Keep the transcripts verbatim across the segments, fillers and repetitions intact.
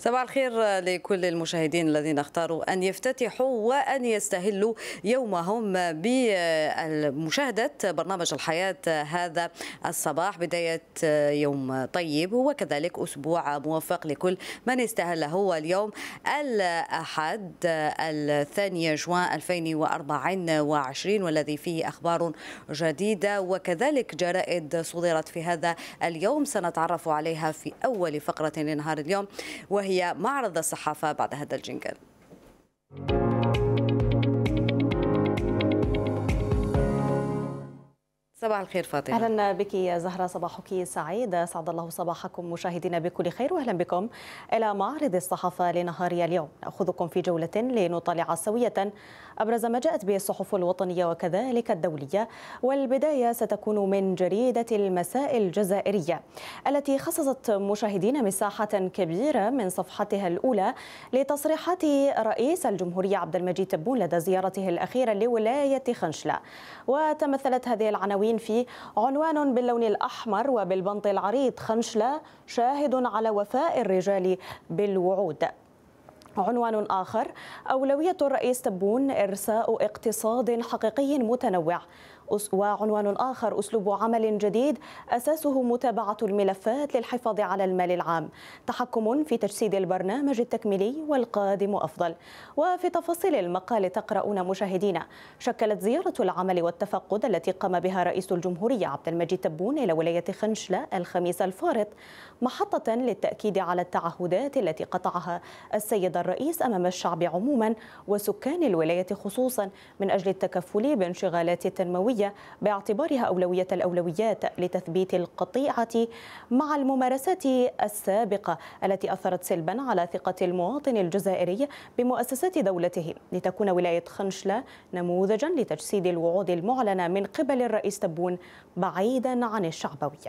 صباح الخير لكل المشاهدين الذين اختاروا أن يفتتحوا وأن يستهلوا يومهم بمشاهدة برنامج الحياة هذا الصباح. بداية يوم طيب وكذلك أسبوع موفق لكل من استهله اليوم الأحد الثاني جوان ألفين وأربعة وعشرين، والذي فيه أخبار جديدة وكذلك جرائد صدرت في هذا اليوم سنتعرف عليها في أول فقرة لنهار اليوم، وهي هي معرض الصحافة بعد هذا الجنجل. صباح الخير فاطمة. أهلا بك يا زهرة، صباحك سعيد، أسعد الله صباحكم مشاهدينا بكل خير، وأهلا بكم إلى معرض الصحافة لنهار اليوم. نأخذكم في جولة لنطالع سوية أبرز ما جاءت به الصحف الوطنية وكذلك الدولية، والبداية ستكون من جريدة المساء الجزائرية التي خصصت مشاهدين مساحة كبيرة من صفحتها الأولى لتصريحات رئيس الجمهورية عبد المجيد تبون لدى زيارته الأخيرة لولاية خنشلة. وتمثلت هذه العناوين في عنوان باللون الأحمر وبالبنط العريض: خنشلة شاهد على وفاء الرجال بالوعود. عنوان آخر: أولوية الرئيس تبون إرساء اقتصاد حقيقي متنوع. وعنوان آخر: أسلوب عمل جديد أساسه متابعة الملفات للحفاظ على المال العام، تحكم في تجسيد البرنامج التكميلي والقادم أفضل. وفي تفاصيل المقال تقرؤون مشاهدينا: شكلت زيارة العمل والتفقد التي قام بها رئيس الجمهورية عبد المجيد تبون إلى ولاية خنشلة الخميس الفارط محطة للتأكيد على التعهدات التي قطعها السيد الرئيس أمام الشعب عموما وسكان الولاية خصوصا من أجل التكفل بانشغالات التنموية باعتبارها أولوية الأولويات لتثبيت القطيعة مع الممارسات السابقة التي أثرت سلبا على ثقة المواطن الجزائري بمؤسسات دولته، لتكون ولاية خنشلة نموذجا لتجسيد الوعود المعلنة من قبل الرئيس تبون بعيدا عن الشعبوية.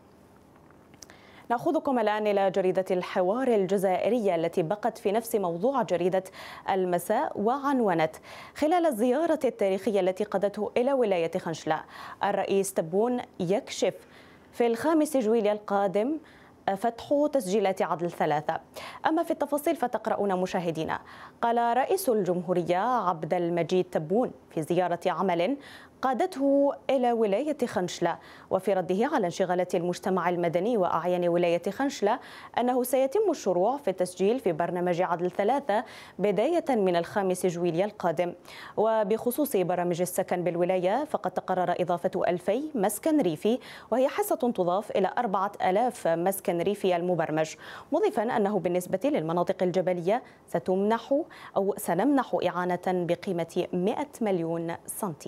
نأخذكم الآن إلى جريدة الحوار الجزائرية التي بقت في نفس موضوع جريدة المساء، وعنونت: خلال الزيارة التاريخية التي قادته إلى ولاية خنشلة، الرئيس تبون يكشف في الخامس جويلية القادم فتح تسجيلات عدل ثلاثة. أما في التفاصيل فتقرؤون مشاهدينا: قال رئيس الجمهورية عبد المجيد تبون في زيارة عمل قادته إلى ولاية خنشلة وفي رده على انشغالات المجتمع المدني وأعيان ولاية خنشلة أنه سيتم الشروع في التسجيل في برنامج عدل ثلاثة بداية من الخامس جويلية القادم. وبخصوص برامج السكن بالولاية فقد تقرر إضافة ألفي مسكن ريفي، وهي حصة تضاف إلى أربعة آلاف مسكن ريفي المبرمج، مضيفا أنه بالنسبة للمناطق الجبلية ستمنح أو سنمنح إعانة بقيمة مئة مليون سنتيم.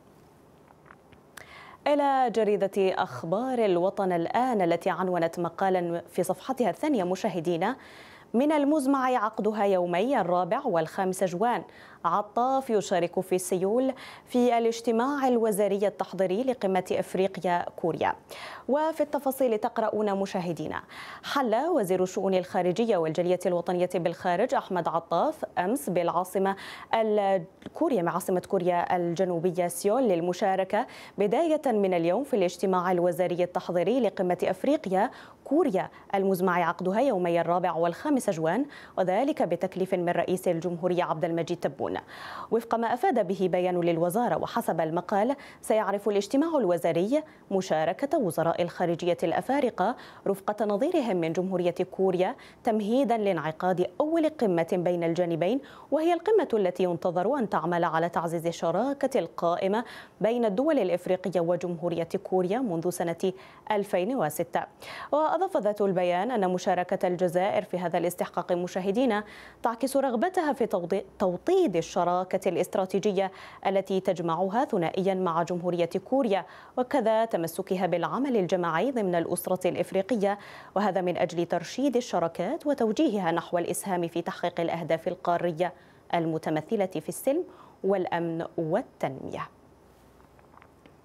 إلى جريدة أخبار الوطن الآن التي عنونت مقالا في صفحتها الثانية مشاهدينا: من المزمع عقدها يومي الرابع والخامس جوان، عطاف يشارك في سيول في الاجتماع الوزاري التحضيري لقمة إفريقيا كوريا. وفي التفاصيل تقرؤون مشاهدينا: حل وزير الشؤون الخارجية والجالية الوطنية بالخارج أحمد عطاف أمس بالعاصمة الكوريا مع عاصمة كوريا الجنوبية سيول للمشاركة بداية من اليوم في الاجتماع الوزاري التحضيري لقمة إفريقيا كوريا المزمع عقدها يومي الرابع والخامس جوان، وذلك بتكليف من رئيس الجمهورية عبد المجيد تبون وفق ما أفاد به بيان للوزارة. وحسب المقال سيعرف الاجتماع الوزاري مشاركة وزراء الخارجية الأفارقة رفقة نظيرهم من جمهورية كوريا تمهيدا لانعقاد أول قمة بين الجانبين، وهي القمة التي ينتظر أن تعمل على تعزيز الشراكة القائمة بين الدول الإفريقية وجمهورية كوريا منذ سنة ألفين وستة. وأضاف ذات البيان أن مشاركة الجزائر في هذا الاستحقاق مشاهدين تعكس رغبتها في توطيد الشراكة الاستراتيجية التي تجمعها ثنائيا مع جمهورية كوريا، وكذا تمسكها بالعمل الجماعي ضمن الأسرة الإفريقية، وهذا من أجل ترشيد الشراكات وتوجيهها نحو الإسهام في تحقيق الأهداف القارية المتمثلة في السلم والأمن والتنمية.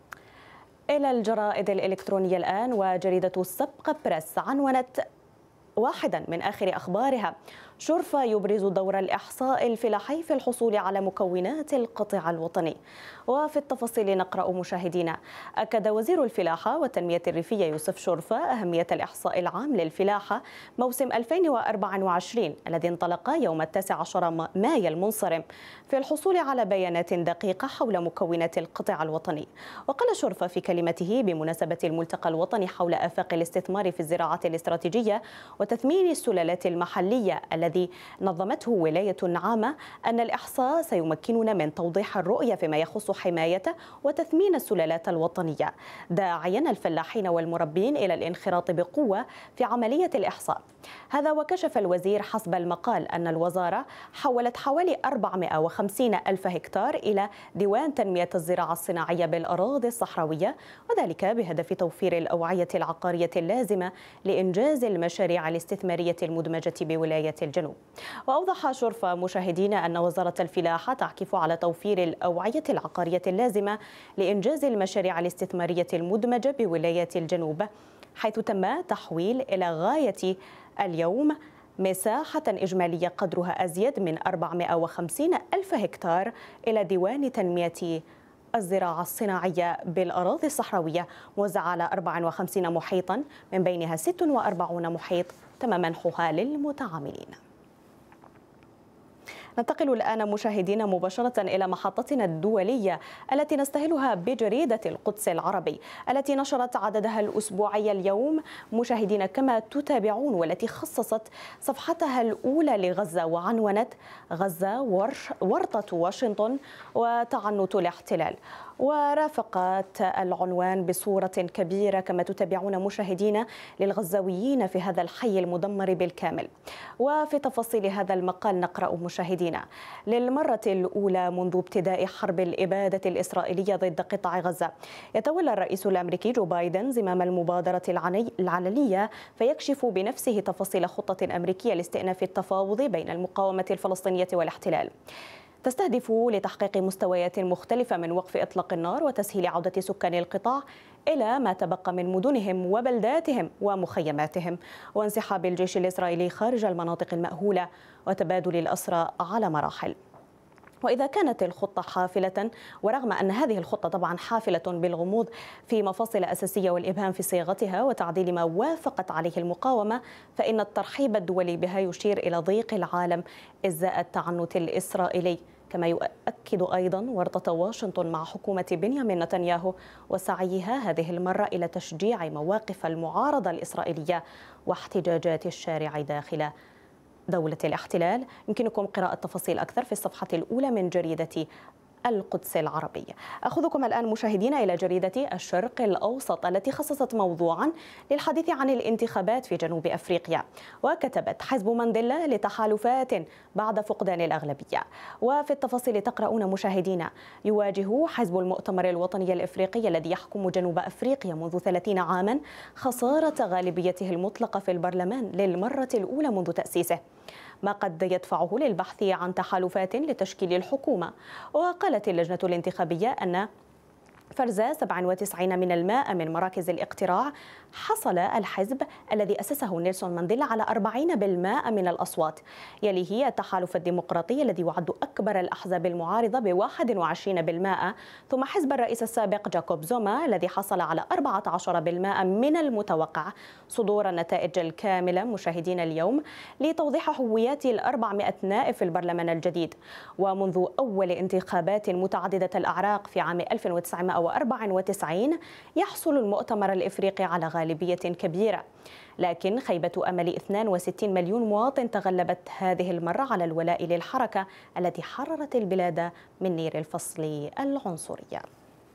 إلى الجرائد الإلكترونية الآن، وجريدة السبق بريس عنونت واحدا من آخر أخبارها، شرفة يبرز دور الإحصاء الفلاحي في الحصول على مكونات القطاع الوطني. وفي التفاصيل نقرأ مشاهدينا: أكد وزير الفلاحة والتنمية الريفية يوسف شرفة أهمية الإحصاء العام للفلاحة موسم ألفين وأربعة وعشرين الذي انطلق يوم التاسع عشر مايو المنصرم في الحصول على بيانات دقيقة حول مكونات القطاع الوطني. وقال شرفة في كلمته بمناسبة الملتقى الوطني حول آفاق الاستثمار في الزراعة الاستراتيجية وتثمين السلالات المحلية الذي نظمته ولاية النعامة أن الإحصاء سيمكننا من توضيح الرؤية فيما يخص حماية وتثمين السلالات الوطنية، داعيا الفلاحين والمربين إلى الانخراط بقوة في عملية الإحصاء. هذا وكشف الوزير حسب المقال أن الوزارة حولت حوالي أربعمائة وخمسين ألف هكتار إلى ديوان تنمية الزراعة الصناعية بالأراضي الصحراوية، وذلك بهدف توفير الأوعية العقارية اللازمة لإنجاز المشاريع الاستثمارية المدمجة بولاية الجنوب. وأوضح شرفة مشاهدين أن وزارة الفلاحة تعكف على توفير الأوعية العقارية اللازمة لإنجاز المشاريع الاستثمارية المدمجة بولاية الجنوب، حيث تم تحويل إلى غاية اليوم مساحة إجمالية قدرها أزيد من أربعمائة وخمسين ألف هكتار إلى ديوان تنمية الزراعة الصناعية بالأراضي الصحراوية، موزعة على أربعة وخمسين محيطا من بينها ستة وأربعين محيط تم منحها للمتعاملين. ننتقل الآن مشاهدينا مباشرة إلى محطتنا الدولية التي نستهلها بجريدة القدس العربي التي نشرت عددها الأسبوعي اليوم مشاهدينا كما تتابعون، والتي خصصت صفحتها الأولى لغزة وعنونت غزة ورطة واشنطن وتعنت الاحتلال. ورافقت العنوان بصورة كبيرة كما تتابعون مشاهدينا للغزاويين في هذا الحي المدمر بالكامل. وفي تفاصيل هذا المقال نقرأ مشاهدينا: للمرة الأولى منذ ابتداء حرب الإبادة الإسرائيلية ضد قطاع غزة يتولى الرئيس الأمريكي جو بايدن زمام المبادرة العلنية فيكشف بنفسه تفاصيل خطة أمريكية لاستئناف التفاوض بين المقاومة الفلسطينية والاحتلال، تستهدف لتحقيق مستويات مختلفة من وقف إطلاق النار وتسهيل عودة سكان القطاع إلى ما تبقى من مدنهم وبلداتهم ومخيماتهم، وانسحاب الجيش الإسرائيلي خارج المناطق المأهولة وتبادل الأسرى على مراحل. وإذا كانت الخطة حافلة، ورغم أن هذه الخطة طبعا حافلة بالغموض في مفاصل أساسية والإبهام في صياغتها وتعديل ما وافقت عليه المقاومة، فإن الترحيب الدولي بها يشير إلى ضيق العالم إزاء التعنت الإسرائيلي، كما يؤكد أيضا ورطة واشنطن مع حكومة بنيامين نتنياهو وسعيها هذه المرة إلى تشجيع مواقف المعارضة الإسرائيلية واحتجاجات الشارع داخل دولة الاحتلال. يمكنكم قراءة تفاصيل أكثر في الصفحة الأولى من جريدة القدس العربية. أخذكم الآن مشاهدينا إلى جريدة الشرق الأوسط التي خصصت موضوعا للحديث عن الانتخابات في جنوب أفريقيا، وكتبت: حزب مانديلا لتحالفات بعد فقدان الأغلبية. وفي التفاصيل تقرؤون مشاهدينا: يواجه حزب المؤتمر الوطني الإفريقي الذي يحكم جنوب أفريقيا منذ ثلاثين عاما خسارة غالبيته المطلقة في البرلمان للمرة الأولى منذ تأسيسه، ما قد يدفعه للبحث عن تحالفات لتشكيل الحكومة. وقالت اللجنة الانتخابية أن فرز سبعة وتسعين من المائة من مراكز الاقتراع حصل الحزب الذي أسسه نيلسون مانديلا على أربعين بالمائة من الأصوات، يليه التحالف الديمقراطي الذي يعد أكبر الأحزاب المعارضة بواحد وعشرين بالمائة، ثم حزب الرئيس السابق جاكوب زوما الذي حصل على أربعة عشر بالمائة. من المتوقع صدور النتائج الكاملة مشاهدين اليوم لتوضيح هويات الأربعمائة نائب في البرلمان الجديد. ومنذ أول انتخابات متعددة الأعراق في عام ألف وتسعمائة وأربعة وتسعين يحصل المؤتمر الإفريقي على غالبية كبيرة، لكن خيبة أمل اثنين وستين مليون مواطن تغلبت هذه المرة على الولاء للحركة التي حررت البلاد من نير الفصل العنصرية.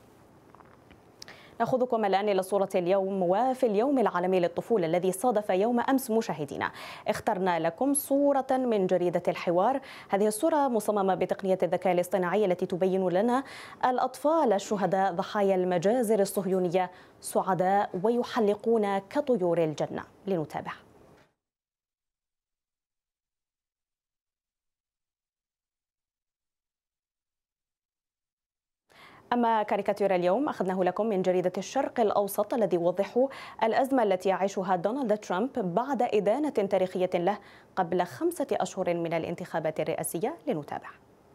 نأخذكم الآن إلى صورة اليوم. وفي اليوم العالمي للطفولة الذي صادف يوم أمس مشاهدينا اخترنا لكم صورة من جريدة الحوار. هذه الصورة مصممة بتقنية الذكاء الاصطناعي التي تبين لنا الأطفال الشهداء ضحايا المجازر الصهيونية سعداء ويحلقون كطيور الجنة. لنتابع. أما كاريكاتير اليوم أخذناه لكم من جريدة الشرق الأوسط الذي يوضح الأزمة التي يعيشها دونالد ترامب بعد إدانة تاريخية له قبل خمسة أشهر من الانتخابات الرئاسية. لنتابع.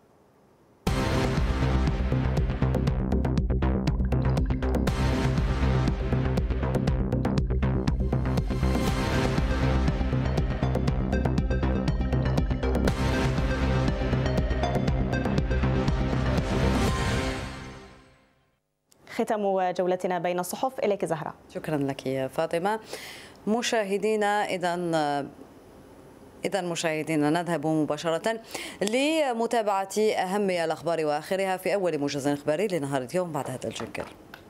ختام جولتنا بين الصحف. إليك زهرة. شكرا لك يا فاطمة. مشاهدينا، إذا إذا مشاهدينا نذهب مباشرة لمتابعة أهم الأخبار وآخرها في أول موجز إخباري لنهار اليوم بعد هذا الجنكل.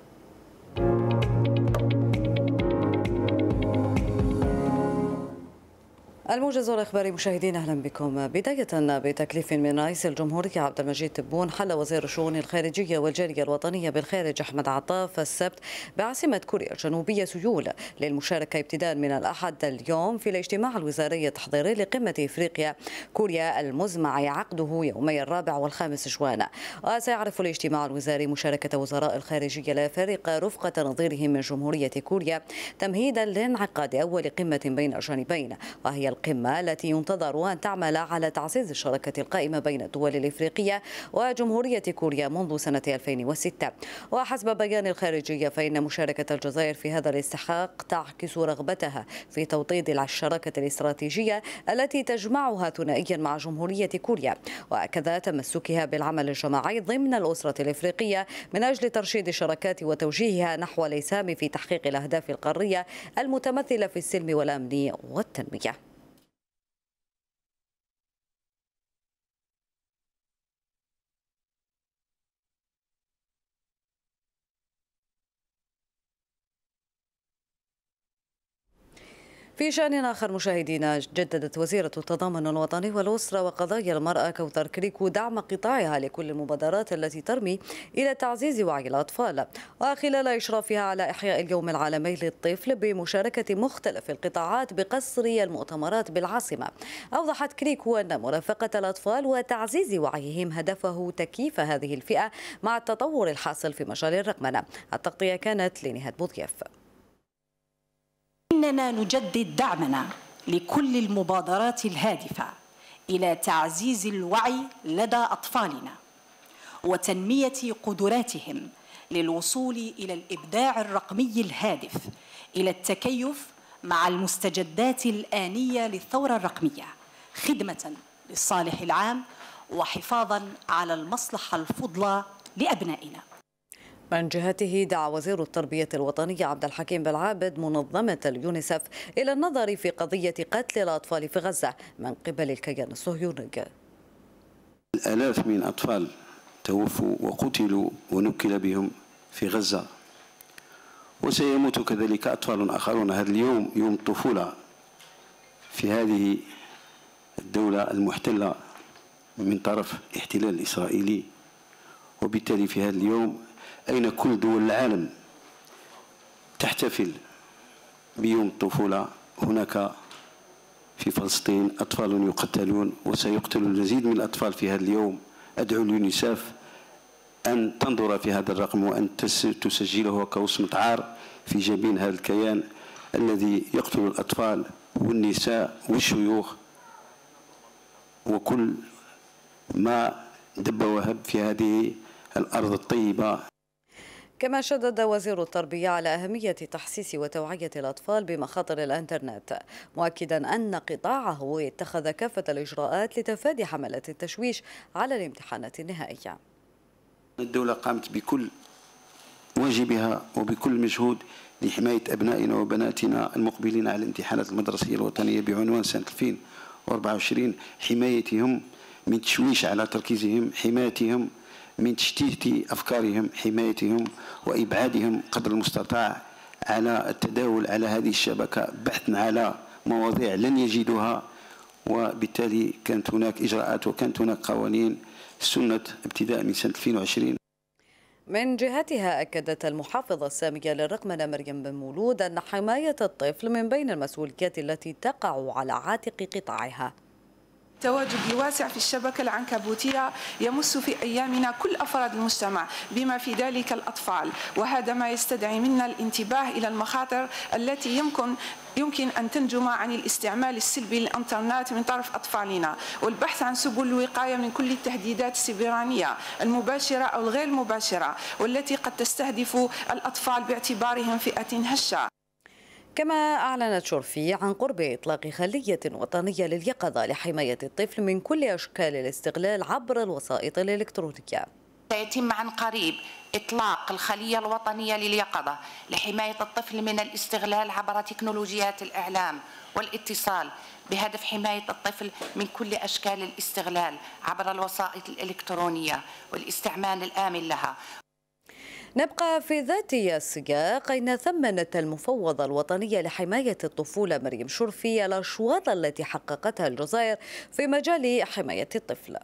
الموجز الإخباري مشاهدينا أهلا بكم. بداية بتكليف من رئيس الجمهورية عبد المجيد تبون، حل وزير الشؤون الخارجية والجالية الوطنية بالخارج أحمد عطاف السبت بعاصمة كوريا الجنوبية سيول للمشاركة ابتداء من الأحد اليوم في الاجتماع الوزاري التحضيري لقمة إفريقيا كوريا المزمع عقده يومي الرابع والخامس جوان. وسيعرف الاجتماع الوزاري مشاركة وزراء الخارجية لفريق رفقة نظيرهم من جمهورية كوريا تمهيدا لانعقاد أول قمة بين الجانبين، وهي القمة التي ينتظر أن تعمل على تعزيز الشراكة القائمة بين الدول الإفريقية وجمهورية كوريا منذ سنة ألفين وستة. وحسب بيان الخارجية فإن مشاركة الجزائر في هذا الاستحقاق تعكس رغبتها في توطيد الشراكة الاستراتيجية التي تجمعها ثنائيا مع جمهورية كوريا، وكذا تمسكها بالعمل الجماعي ضمن الأسرة الإفريقية من أجل ترشيد الشراكات وتوجيهها نحو الإسهام في تحقيق الأهداف القارية المتمثلة في السلم والأمن والتنمية. في شأن آخر مشاهدينا، جددت وزيرة التضامن الوطني والأسرة وقضايا المرأة كوثر كريكو دعم قطاعها لكل المبادرات التي ترمي إلى تعزيز وعي الأطفال، وخلال إشرافها على إحياء اليوم العالمي للطفل بمشاركة مختلف القطاعات بقصر المؤتمرات بالعاصمة. أوضحت كريكو أن مرافقة الأطفال وتعزيز وعيهم هدفه تكييف هذه الفئة مع التطور الحاصل في مجال الرقمنة. التغطية كانت لنهاد بوضياف. إننا نجدد دعمنا لكل المبادرات الهادفة إلى تعزيز الوعي لدى أطفالنا وتنمية قدراتهم للوصول إلى الإبداع الرقمي الهادف إلى التكيف مع المستجدات الآنية للثورة الرقمية، خدمة للصالح العام وحفاظاً على المصلحة الفضلى لأبنائنا. من جهته دعا وزير التربية الوطنية عبد الحكيم بالعابد منظمة اليونيسف إلى النظر في قضية قتل الأطفال في غزة من قبل الكيان الصهيوني. الآلاف من أطفال توفوا وقتلوا ونكل بهم في غزة، وسيموت كذلك أطفال آخرون. هذا اليوم يوم الطفولة في هذه الدولة المحتلة من طرف الاحتلال الإسرائيلي، وبالتالي في هذا اليوم أين كل دول العالم تحتفل بيوم الطفولة، هناك في فلسطين أطفال يقتلون وسيقتل المزيد من الأطفال في هذا اليوم. أدعو اليونيسف أن تنظر في هذا الرقم وأن تسجله كوصمة عار في جبين هذا الكيان الذي يقتل الأطفال والنساء والشيوخ وكل ما دب وهب في هذه الأرض الطيبة. كما شدد وزير التربية على أهمية تحسيس وتوعية الأطفال بمخاطر الإنترنت، مؤكدا أن قطاعه اتخذ كافة الإجراءات لتفادي حملة التشويش على الامتحانات النهائية. الدولة قامت بكل واجبها وبكل مجهود لحماية أبنائنا وبناتنا المقبلين على الامتحانات المدرسية الوطنية بعنوان سنة ألفين وأربعة وعشرين، حمايتهم من تشويش على تركيزهم، حمايتهم من تشتيت أفكارهم، حمايتهم وإبعادهم قدر المستطاع على التداول على هذه الشبكة بحثا على مواضيع لن يجدوها. وبالتالي كانت هناك إجراءات وكانت هناك قوانين سنة ابتداء من سنة ألفين وعشرين. من جهتها أكدت المحافظة السامية للرقمنة مريم بن مولود أن حماية الطفل من بين المسؤوليات التي تقع على عاتق قطاعها. التواجد الواسع في الشبكة العنكبوتية يمس في أيامنا كل أفراد المجتمع بما في ذلك الأطفال، وهذا ما يستدعي منا الانتباه إلى المخاطر التي يمكن يمكن أن تنجم عن الاستعمال السلبي للإنترنت من طرف أطفالنا، والبحث عن سبل الوقاية من كل التهديدات السيبرانية المباشرة أو الغير المباشرة والتي قد تستهدف الأطفال باعتبارهم فئة هشة. كما أعلنت شرفي عن قرب إطلاق خلية وطنية لليقظة لحماية الطفل من كل أشكال الاستغلال عبر الوسائط الإلكترونية. سيتم عن قريب إطلاق الخلية الوطنية لليقظة لحماية الطفل من الاستغلال عبر تكنولوجيات الإعلام والاتصال بهدف حماية الطفل من كل أشكال الاستغلال عبر الوسائط الإلكترونية والاستعمال الآمن لها. نبقى في ذات السياق، أين ثمنت المفوضة الوطنية لحماية الطفولة مريم شرفي الأشواط التي حققتها الجزائر في مجال حماية الطفل.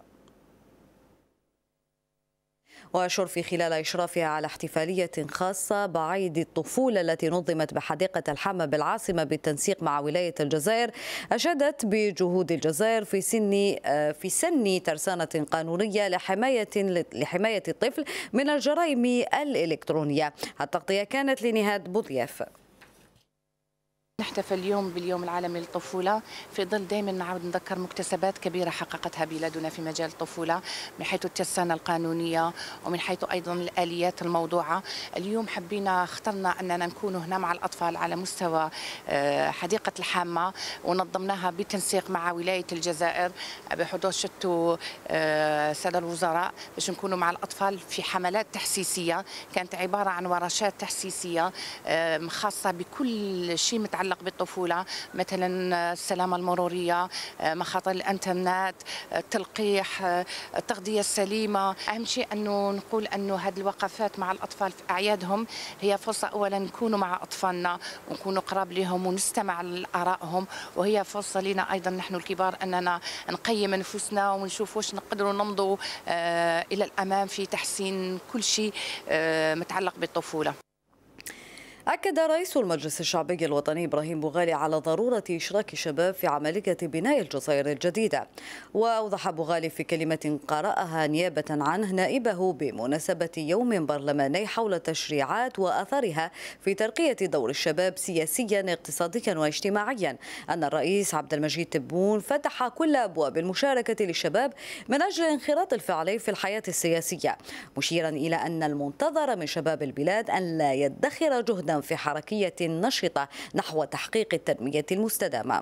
وشرفي خلال إشرافها على احتفالية خاصة بعيد الطفولة التي نظمت بحديقة الحمى بالعاصمة بالتنسيق مع ولاية الجزائر، أشادت بجهود الجزائر في سن في سن ترسانة قانونية لحماية لحماية الطفل من الجرائم الإلكترونية. التغطية كانت لنهاد بوضياف. نحتفل اليوم باليوم العالمي للطفولة في ظل دائما نعاود نذكر مكتسبات كبيرة حققتها بلادنا في مجال الطفولة من حيث الترسانة القانونية ومن حيث أيضا الآليات الموضوعة. اليوم حبينا اخترنا أننا نكون هنا مع الأطفال على مستوى حديقة الحامة، ونظمناها بالتنسيق مع ولاية الجزائر بحضور شتو سادة الوزراء باش نكونوا مع الأطفال في حملات تحسيسية كانت عبارة عن ورشات تحسيسية خاصة بكل شيء متعلق بالطفولة، مثلا السلامة المرورية، مخاطر الانترنت، التلقيح، التغذية السليمة. أهم شيء أنه نقول أنه هذه الوقفات مع الأطفال في أعيادهم هي فرصة أولا نكونوا مع أطفالنا ونكونوا قراب لهم ونستمع لآرائهم، وهي فرصة لنا أيضا نحن الكبار أننا نقيم نفوسنا ونشوف واش نقدروا نمضوا إلى الأمام في تحسين كل شيء متعلق بالطفولة. أكد رئيس المجلس الشعبي الوطني إبراهيم بوغالي على ضرورة إشراك الشباب في عملية بناء الجزائر الجديدة. وأوضح بوغالي في كلمة قرأها نيابة عنه نائبه بمناسبة يوم برلماني حول التشريعات وأثرها في ترقية دور الشباب سياسيا اقتصاديا واجتماعيا أن الرئيس عبد المجيد تبون فتح كل أبواب المشاركة للشباب من أجل الانخراط الفعلي في الحياة السياسية، مشيرا إلى أن المنتظر من شباب البلاد أن لا يدخر جهدا في حركية نشطة نحو تحقيق التنمية المستدامة.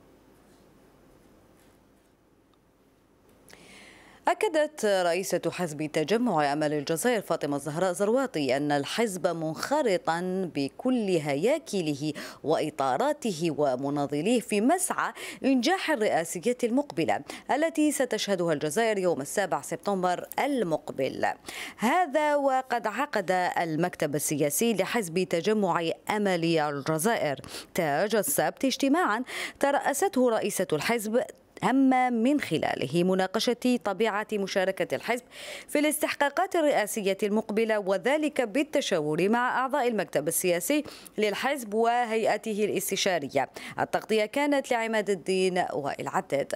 أكدت رئيسة حزب تجمع أمل الجزائر فاطمة الزهراء زرواطي أن الحزب منخرطا بكل هياكله وإطاراته ومناضليه في مسعى إنجاح الرئاسية المقبلة التي ستشهدها الجزائر يوم السابع سبتمبر المقبل. هذا وقد عقد المكتب السياسي لحزب تجمع أمل الجزائر تاج السبت اجتماعا ترأسته رئيسة الحزب هم من خلاله مناقشة طبيعة مشاركة الحزب في الاستحقاقات الرئاسية المقبلة، وذلك بالتشاور مع أعضاء المكتب السياسي للحزب وهيئته الاستشارية. التغطية كانت لعماد الدين وائل عداد.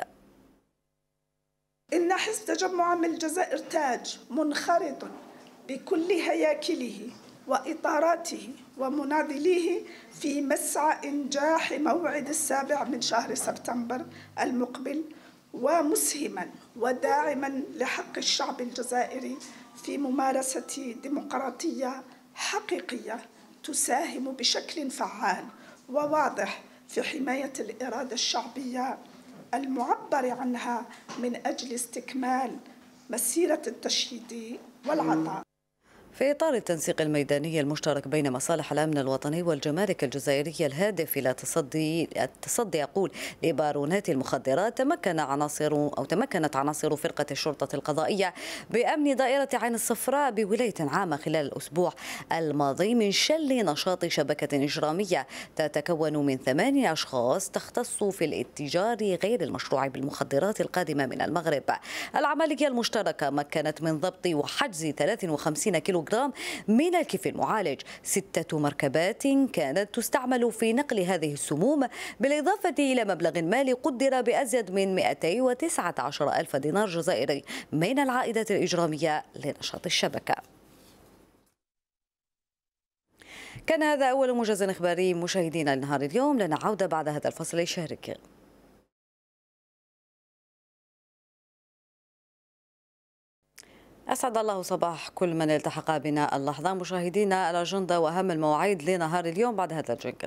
إن حزب تجمع من الجزائر تاج منخرط بكل هياكله وإطاراته ومناضليه في مسعى إنجاح موعد السابع من شهر سبتمبر المقبل، ومسهما وداعما لحق الشعب الجزائري في ممارسة ديمقراطية حقيقية تساهم بشكل فعال وواضح في حماية الإرادة الشعبية المعبر عنها من أجل استكمال مسيرة التشييد والعطاء. في إطار التنسيق الميداني المشترك بين مصالح الأمن الوطني والجمارك الجزائرية الهادف إلى تصدي التصدي أقول لبارونات المخدرات، تمكن عناصر أو تمكنت عناصر فرقة الشرطة القضائية بأمن دائرة عين الصفراء بولاية عامة خلال الأسبوع الماضي من شل نشاط شبكة إجرامية تتكون من ثمانية أشخاص تختص في الاتجار غير المشروع بالمخدرات القادمة من المغرب. العملية المشتركة مكنت من ضبط وحجز ثلاث وخمسين كيلو كيلوغرام من الكيف المعالج. ستة مركبات كانت تستعمل في نقل هذه السموم، بالإضافة إلى مبلغ مالي قدر بأزيد من مئتين وتسعة عشر ألف دينار جزائري من العائدة الإجرامية لنشاط الشبكة. كان هذا أول موجز إخباري مشاهدينا لنهار اليوم. لنا عودة بعد هذا الفصل الشهري. أسعد الله صباح كل من التحق بنا اللحظة. مشاهدينا الأجندة وأهم المواعيد لنهار اليوم بعد هذا الجنكل.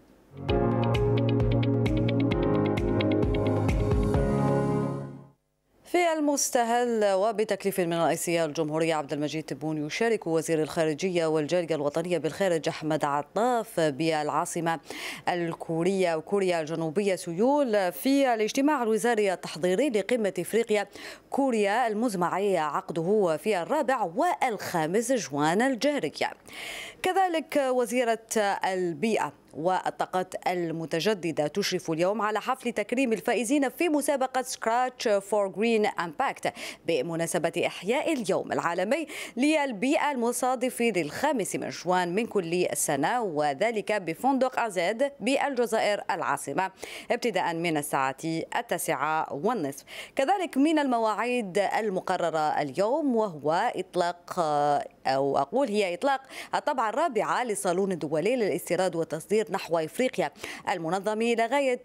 في المستهل وبتكليف من رئيس الجمهورية عبد المجيد تبون يشارك وزير الخارجية والجالية الوطنية بالخارج أحمد عطاف بالعاصمة الكورية وكوريا الجنوبية سيول في الاجتماع الوزاري التحضيري لقمة إفريقيا كوريا المزمع عقده في الرابع والخامس جوان الجارية. كذلك وزيرة البيئة والطاقات المتجددة تشرف اليوم على حفل تكريم الفائزين في مسابقة سكراتش فور جرين امباكت بمناسبة إحياء اليوم العالمي للبيئة المصادف للخامس من جوان من كل سنة، وذلك بفندق أزاد بالجزائر العاصمة ابتداء من الساعة التاسعة والنصف. كذلك من المواعيد المقررة اليوم وهو إطلاق أو أقول هي إطلاق الطبعة الرابعة للصالون الدولي للاستيراد والتصدير نحو إفريقيا المنظم لغاية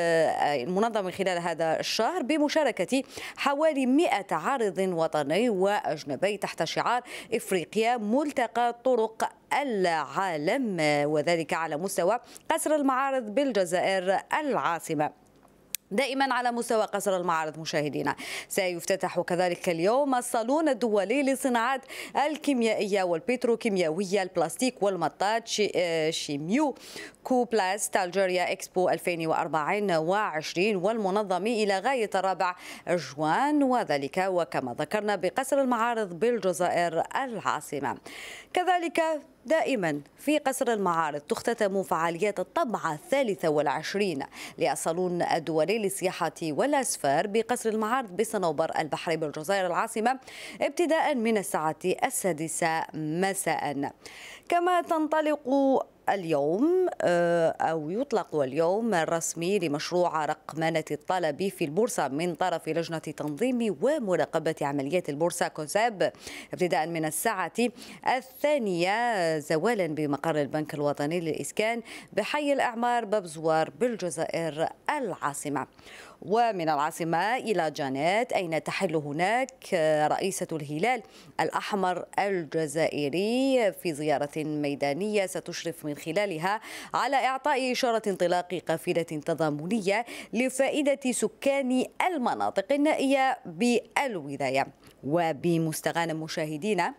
المنظم خلال هذا الشهر بمشاركة حوالي مئة عارض وطني وأجنبي تحت شعار إفريقيا ملتقى طرق العالم، وذلك على مستوى قصر المعارض بالجزائر العاصمة. دائما على مستوى قصر المعارض مشاهدينا سيفتتح كذلك اليوم الصالون الدولي للصناعات الكيميائية والبتروكيماوية البلاستيك والمطاط شيميو كوبلاست الجيريا إكسبو ألفين وأربعة وعشرين والمنظم إلى غاية الرابع جوان، وذلك وكما ذكرنا بقصر المعارض بالجزائر العاصمة. كذلك دائما في قصر المعارض تختتم فعاليات الطبعة الثالثة والعشرين للصالون الدولي للسياحة والأسفار بقصر المعارض بصنوبر البحري بالجزائر العاصمة ابتداء من الساعة السادسة مساء. كما تنطلق اليوم أو يطلق اليوم الرسمي لمشروع رقمنة الطلب في البورصة من طرف لجنة تنظيم ومراقبة عمليات البورصة كوساب ابتداء من الساعة الثانية زوالا بمقر البنك الوطني للإسكان بحي الأعمار باب زوار بالجزائر العاصمة. ومن العاصمة إلى جانات أين تحل هناك رئيسة الهلال الأحمر الجزائري في زيارة ميدانية ستشرف من خلالها على إعطاء إشارة انطلاق قافلة تضامنية لفائدة سكان المناطق النائية بالولاية. وبمستغانم مشاهدينا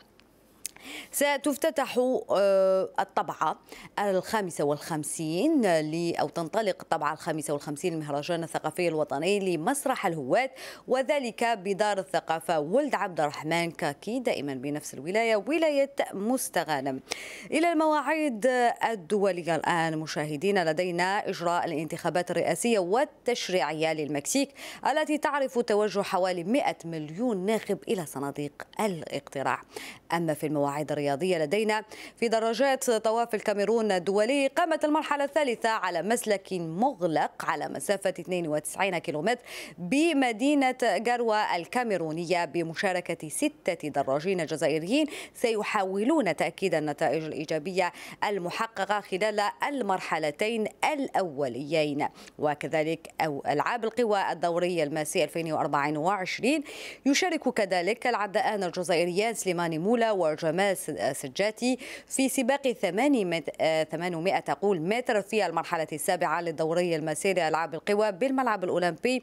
ستفتتح الطبعة الخامسة والخمسين أو تنطلق الطبعة الخامسة والخمسين المهرجان الثقافي الوطني لمسرح الهواة، وذلك بدار الثقافة ولد عبد الرحمن كاكي دائما بنفس الولاية ولاية مستغانم. إلى المواعيد الدولية الآن مشاهدينا لدينا إجراء الانتخابات الرئاسية والتشريعية للمكسيك التي تعرف توجه حوالي مئة مليون ناخب إلى صناديق الاقتراع. أما في المواعيد الرياضية لدينا في دراجات طواف الكاميرون الدولي قامت المرحلة الثالثة على مسلك مغلق على مسافة اثنين وتسعين كيلومتر بمدينة جروة الكاميرونية بمشاركة ستة دراجين جزائريين سيحاولون تأكيد النتائج الإيجابية المحققة خلال المرحلتين الأوليين. وكذلك أو ألعاب القوى الدورية الماسي ألفين وأربعة وعشرين يشارك كذلك العداءان الجزائريان سليماني مولا وجمال سجاتي في سباق ثمانمئة أقول متر في المرحلة السابعة للدورية الماسية لألعاب القوى بالملعب الأولمبي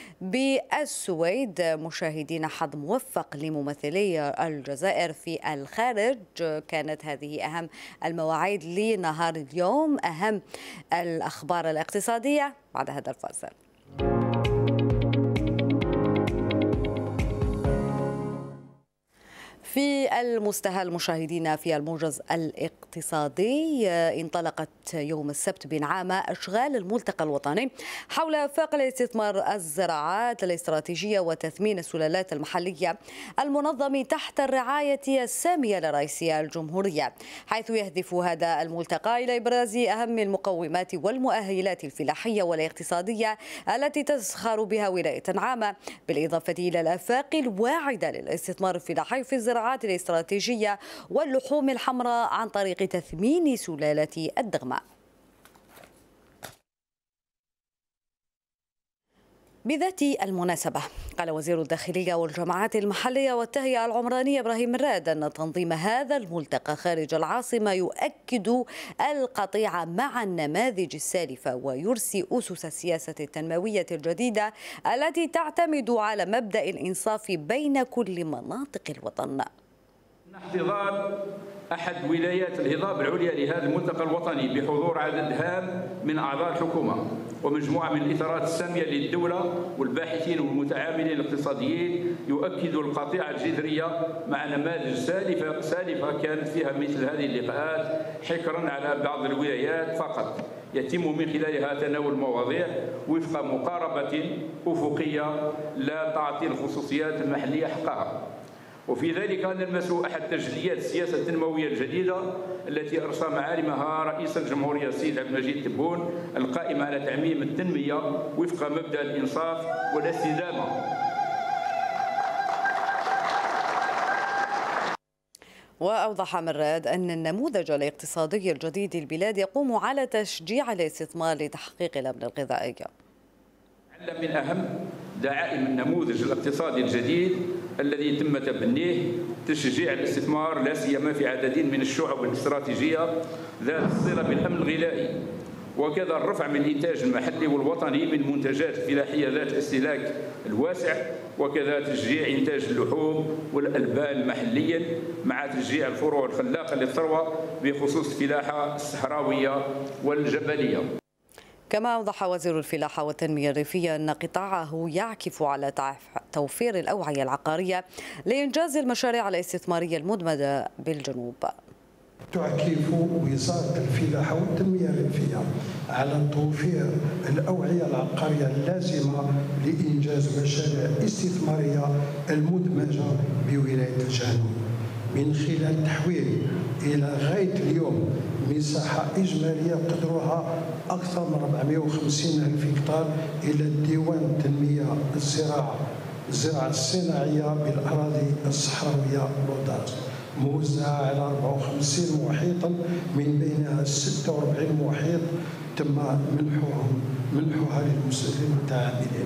بالسويد. مشاهدين حظ موفق لممثلي الجزائر في الخارج. كانت هذه أهم المواعيد لنهار اليوم. أهم الأخبار الاقتصادية بعد هذا الفاصل. في المستهل مشاهدينا في الموجز الاقتصادي. انطلقت يوم السبت بنعامة أشغال الملتقى الوطني حول آفاق الاستثمار، الزراعات الاستراتيجية وتثمين السلالات المحلية المنظم تحت الرعاية السامية لرئيس الجمهورية، حيث يهدف هذا الملتقى إلى إبراز أهم المقومات والمؤهلات الفلاحية والاقتصادية التي تزخر بها ولاية نعامة، بالإضافة إلى الآفاق الواعدة للاستثمار الفلاحي في الزراعات الاستراتيجية واللحوم الحمراء عن طريق تثمين سلالة الدغماء. بذات المناسبة قال وزير الداخلية والجماعات المحلية والتهيئة العمرانية إبراهيم مراد أن تنظيم هذا الملتقى خارج العاصمة يؤكد القطيعة مع النماذج السالفة ويرسي أسس السياسة التنموية الجديدة التي تعتمد على مبدأ الإنصاف بين كل مناطق الوطن. احتضان أحد ولايات الهضاب العليا لهذا الملتقى الوطني بحضور عدد هام من أعضاء الحكومة ومجموعة من الإطارات السامية للدولة والباحثين والمتعاملين الاقتصاديين يؤكد القطيعة الجذرية مع نماذج سالفة سالفة كانت فيها مثل هذه اللقاءات حكرا على بعض الولايات فقط، يتم من خلالها تناول مواضيع وفق مقاربة أفقية لا تعطي الخصوصيات المحلية حقها. وفي ذلك نلمس أحد تجليات السياسة التنموية الجديدة التي أرسى معالمها رئيس الجمهورية السيد عبد المجيد تبون القائمة على تعميم التنمية وفق مبدأ الإنصاف والاستدامة. وأوضح مراد أن النموذج الاقتصادي الجديد للبلاد يقوم على تشجيع الاستثمار لتحقيق الأمن الغذائي. من أهم دعائم النموذج الاقتصادي الجديد الذي تم تبنيه تشجيع الاستثمار لا سيما في عدد من الشعب الاستراتيجية ذات الصلة بالأمن الغذائي، وكذا الرفع من الإنتاج المحلي والوطني من منتجات فلاحية ذات الاستهلاك الواسع، وكذا تشجيع إنتاج اللحوم والألبان محليا مع تشجيع الفروع الخلاقة للثروة بخصوص الفلاحة الصحراوية والجبلية. كما أوضح وزير الفلاحة والتنمية الريفية أن قطاعه يعكف على توفير الأوعية العقارية لإنجاز المشاريع الاستثمارية المدمجة بالجنوب. تعكف وزارة الفلاحة والتنمية الريفية على توفير الأوعية العقارية اللازمة لإنجاز مشاريع استثمارية المدمجة بولاية الجنوب من خلال تحويل إلى غاية اليوم مساحة إجمالية قدرها أكثر من أربعمائة وخمسين ألف هكتار إلى ديوان التنمية الزراعة الزراعة الصناعية بالأراضي الصحراوية لوداز، موزعة على أربعة وخمسين محيطا من بينها ستة وأربعين محيط تم منحهم منحها للمتعاملين.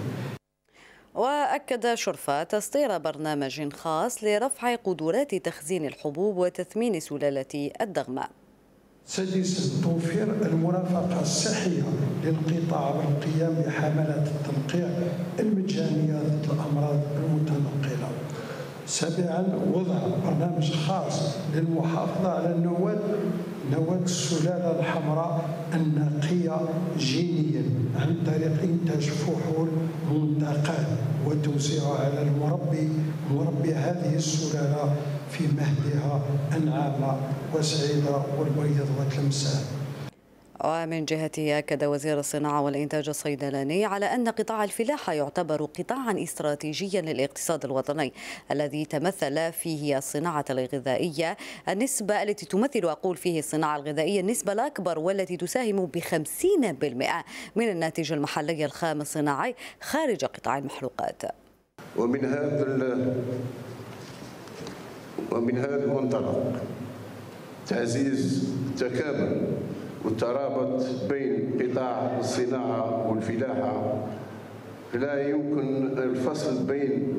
وأكد شرفة تسطير برنامج خاص لرفع قدرات تخزين الحبوب وتثمين سلالة الدغماء. سادسا توفير المرافقة الصحية للقطاع والقيام بحملات التنقيع المجانية ضد الأمراض المتنقلة. سابعا وضع برنامج خاص للمحافظة على النواة نواة السلالة الحمراء النقية جينيا عن طريق إنتاج فحول منتقاه وتوزيعها على المربي مربي هذه السلالة في مهدها أنعام وسعيدة والبيض وتلمسان. ومن جهته أكد وزير الصناعة والإنتاج الصيدلاني على أن قطاع الفلاحة يعتبر قطاعا استراتيجيا للاقتصاد الوطني الذي تمثل فيه الصناعة الغذائية النسبة التي تمثل أقول فيه الصناعة الغذائية النسبة الأكبر والتي تساهم بخمسين بالمئة من الناتج المحلي الخام الصناعي خارج قطاع المحروقات. ومن هذا ومن هذا المنطلق تعزيز التكامل والترابط بين قطاع الصناعة والفلاحة، فلا يمكن الفصل بين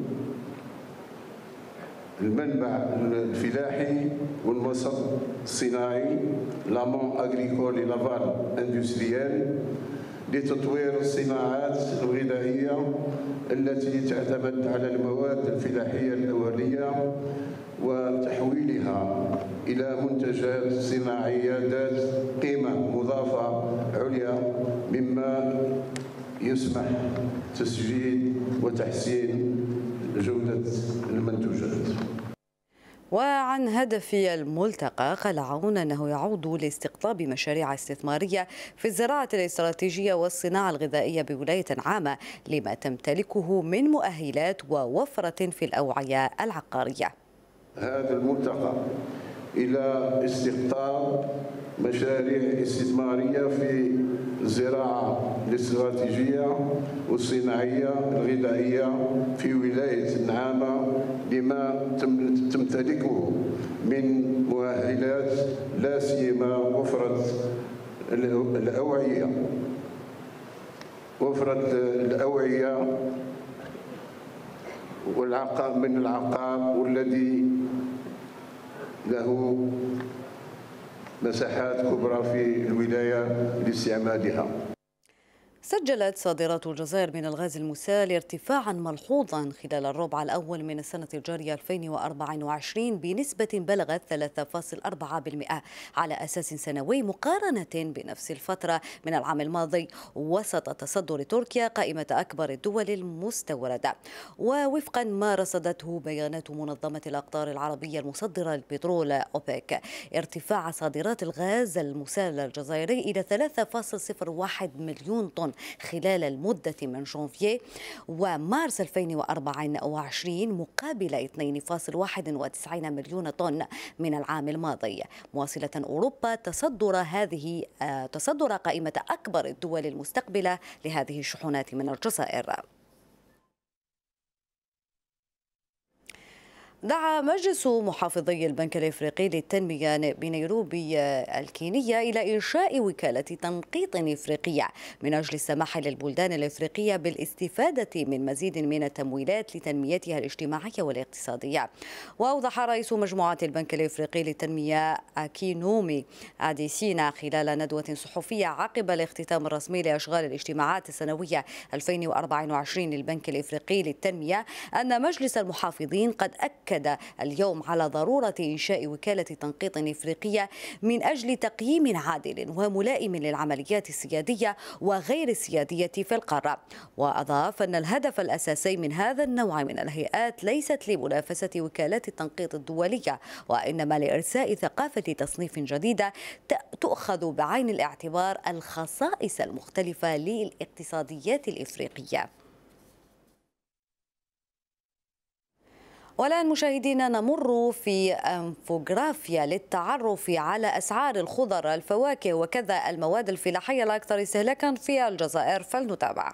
المنبع الفلاحي والمصب الصناعي لامون أغريكول لافال اندستريال لتطوير الصناعات الغذائية التي تعتمد على المواد الفلاحية الأولية وتحويلها إلى منتجات صناعية ذات قيمة مضافة عليا مما يسمح تسجيل وتحسين جودة المنتوجات. وعن هدف الملتقى قال عون أنه يعود لاستقطاب مشاريع استثمارية في الزراعة الاستراتيجية والصناعة الغذائية بولاية عامة لما تمتلكه من مؤهلات ووفرة في الأوعية العقارية. هذا الملتقى إلى استقطاب مشاريع استثمارية في الزراعة الاستراتيجية والصناعية الغذائية في ولاية النعامة بما تمتلكه من مؤهلات لا سيما وفرة الأوعية وفرة الأوعية والعقار من العقار والذي له مساحات كبرى في الولاية لاستعمالها. سجلت صادرات الجزائر من الغاز المسال ارتفاعا ملحوظا خلال الربع الأول من السنة الجارية ألفين وأربعة وعشرين بنسبة بلغت ثلاثة فاصلة أربعة بالمئة على أساس سنوي مقارنة بنفس الفترة من العام الماضي، وسط تصدر تركيا قائمة أكبر الدول المستوردة. ووفقا ما رصدته بيانات منظمة الأقطار العربية المصدرة للبترول أوبك، ارتفاع صادرات الغاز المسال الجزائري إلى ثلاثة فاصلة صفر واحد مليون طن خلال المدة من جانفي ومارس ألفين وأربعة وعشرين مقابل اثنين فاصلة واحد وتسعين مليون طن من العام الماضي، مواصلة أوروبا تصدر هذه تصدر قائمة أكبر الدول المستقبلة لهذه الشحنات من الجزائر. دعا مجلس محافظي البنك الإفريقي للتنمية بنيروبي الكينية إلى إنشاء وكالة تنقيط إفريقية من أجل السماح للبلدان الإفريقية بالاستفادة من مزيد من التمويلات لتنميتها الاجتماعية والاقتصادية. وأوضح رئيس مجموعة البنك الإفريقي للتنمية أكينومي أديسينا خلال ندوة صحفية عقب الاختتام الرسمي لأشغال الاجتماعات السنوية ألفين وأربعة وعشرين للبنك الإفريقي للتنمية أن مجلس المحافظين قد أكد أكد اليوم على ضرورة إنشاء وكالة تنقيط إفريقية من أجل تقييم عادل وملائم للعمليات السيادية وغير السيادية في القارة. وأضاف أن الهدف الأساسي من هذا النوع من الهيئات ليست لمنافسة وكالات التنقيط الدولية، وإنما لإرساء ثقافة تصنيف جديدة تؤخذ بعين الاعتبار الخصائص المختلفة للاقتصاديات الإفريقية. والآن مشاهدينا نمر في انفوغرافيا للتعرف على أسعار الخضر، الفواكه وكذا المواد الفلاحية الأكثر استهلاكا في الجزائر، فلنتابع.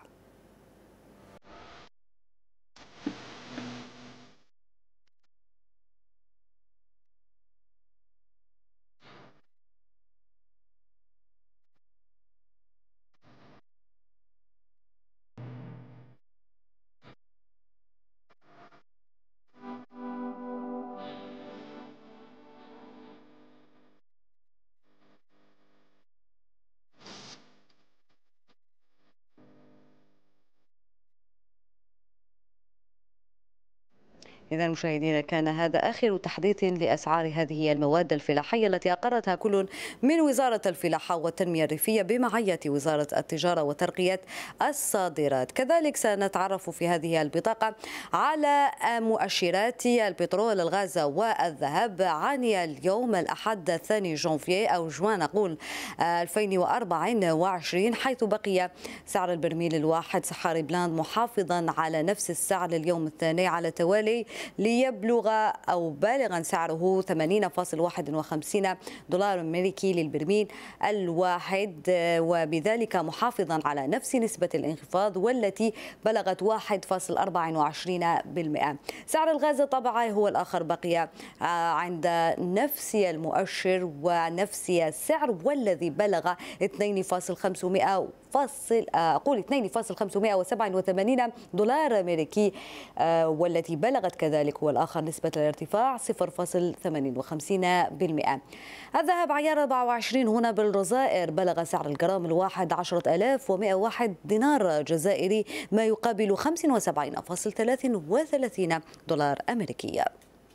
إذا مشاهدينا كان هذا آخر تحديث لأسعار هذه المواد الفلاحية التي أقرتها كل من وزارة الفلاحة والتنمية الريفية بمعية وزارة التجارة وترقية الصادرات. كذلك سنتعرف في هذه البطاقة على مؤشرات البترول، الغاز والذهب عن اليوم الأحد الثاني جانفي أو جوان نقول ألفين وأربعة وعشرين، حيث بقي سعر البرميل الواحد صحاري بلاند محافظا على نفس السعر لليوم الثاني على توالي ليبلغ أو بالغا سعره ثمانين فاصلة واحد وخمسين دولار أمريكي للبرميل الواحد، وبذلك محافظا على نفس نسبة الانخفاض والتي بلغت واحد فاصلة أربعة وعشرين بالمئة. سعر الغاز طبعا هو الآخر بقي عند نفس المؤشر ونفس السعر والذي بلغ اثنين فاصلة خمسمائة فاصل أقول اثنين فاصلة خمسمائة وسبعة وثمانين دولار أمريكي، والتي بلغت كذلك هو الآخر نسبة الارتفاع صفر فاصلة ثمانية وخمسين بالمئة. الذهب عيار أربعة وعشرين هنا بالجزائر بلغ سعر الجرام الواحد عشرة آلاف ومئة وواحد دينار جزائري، ما يقابل خمسة وسبعين فاصلة ثلاثة وثلاثين دولار أمريكي.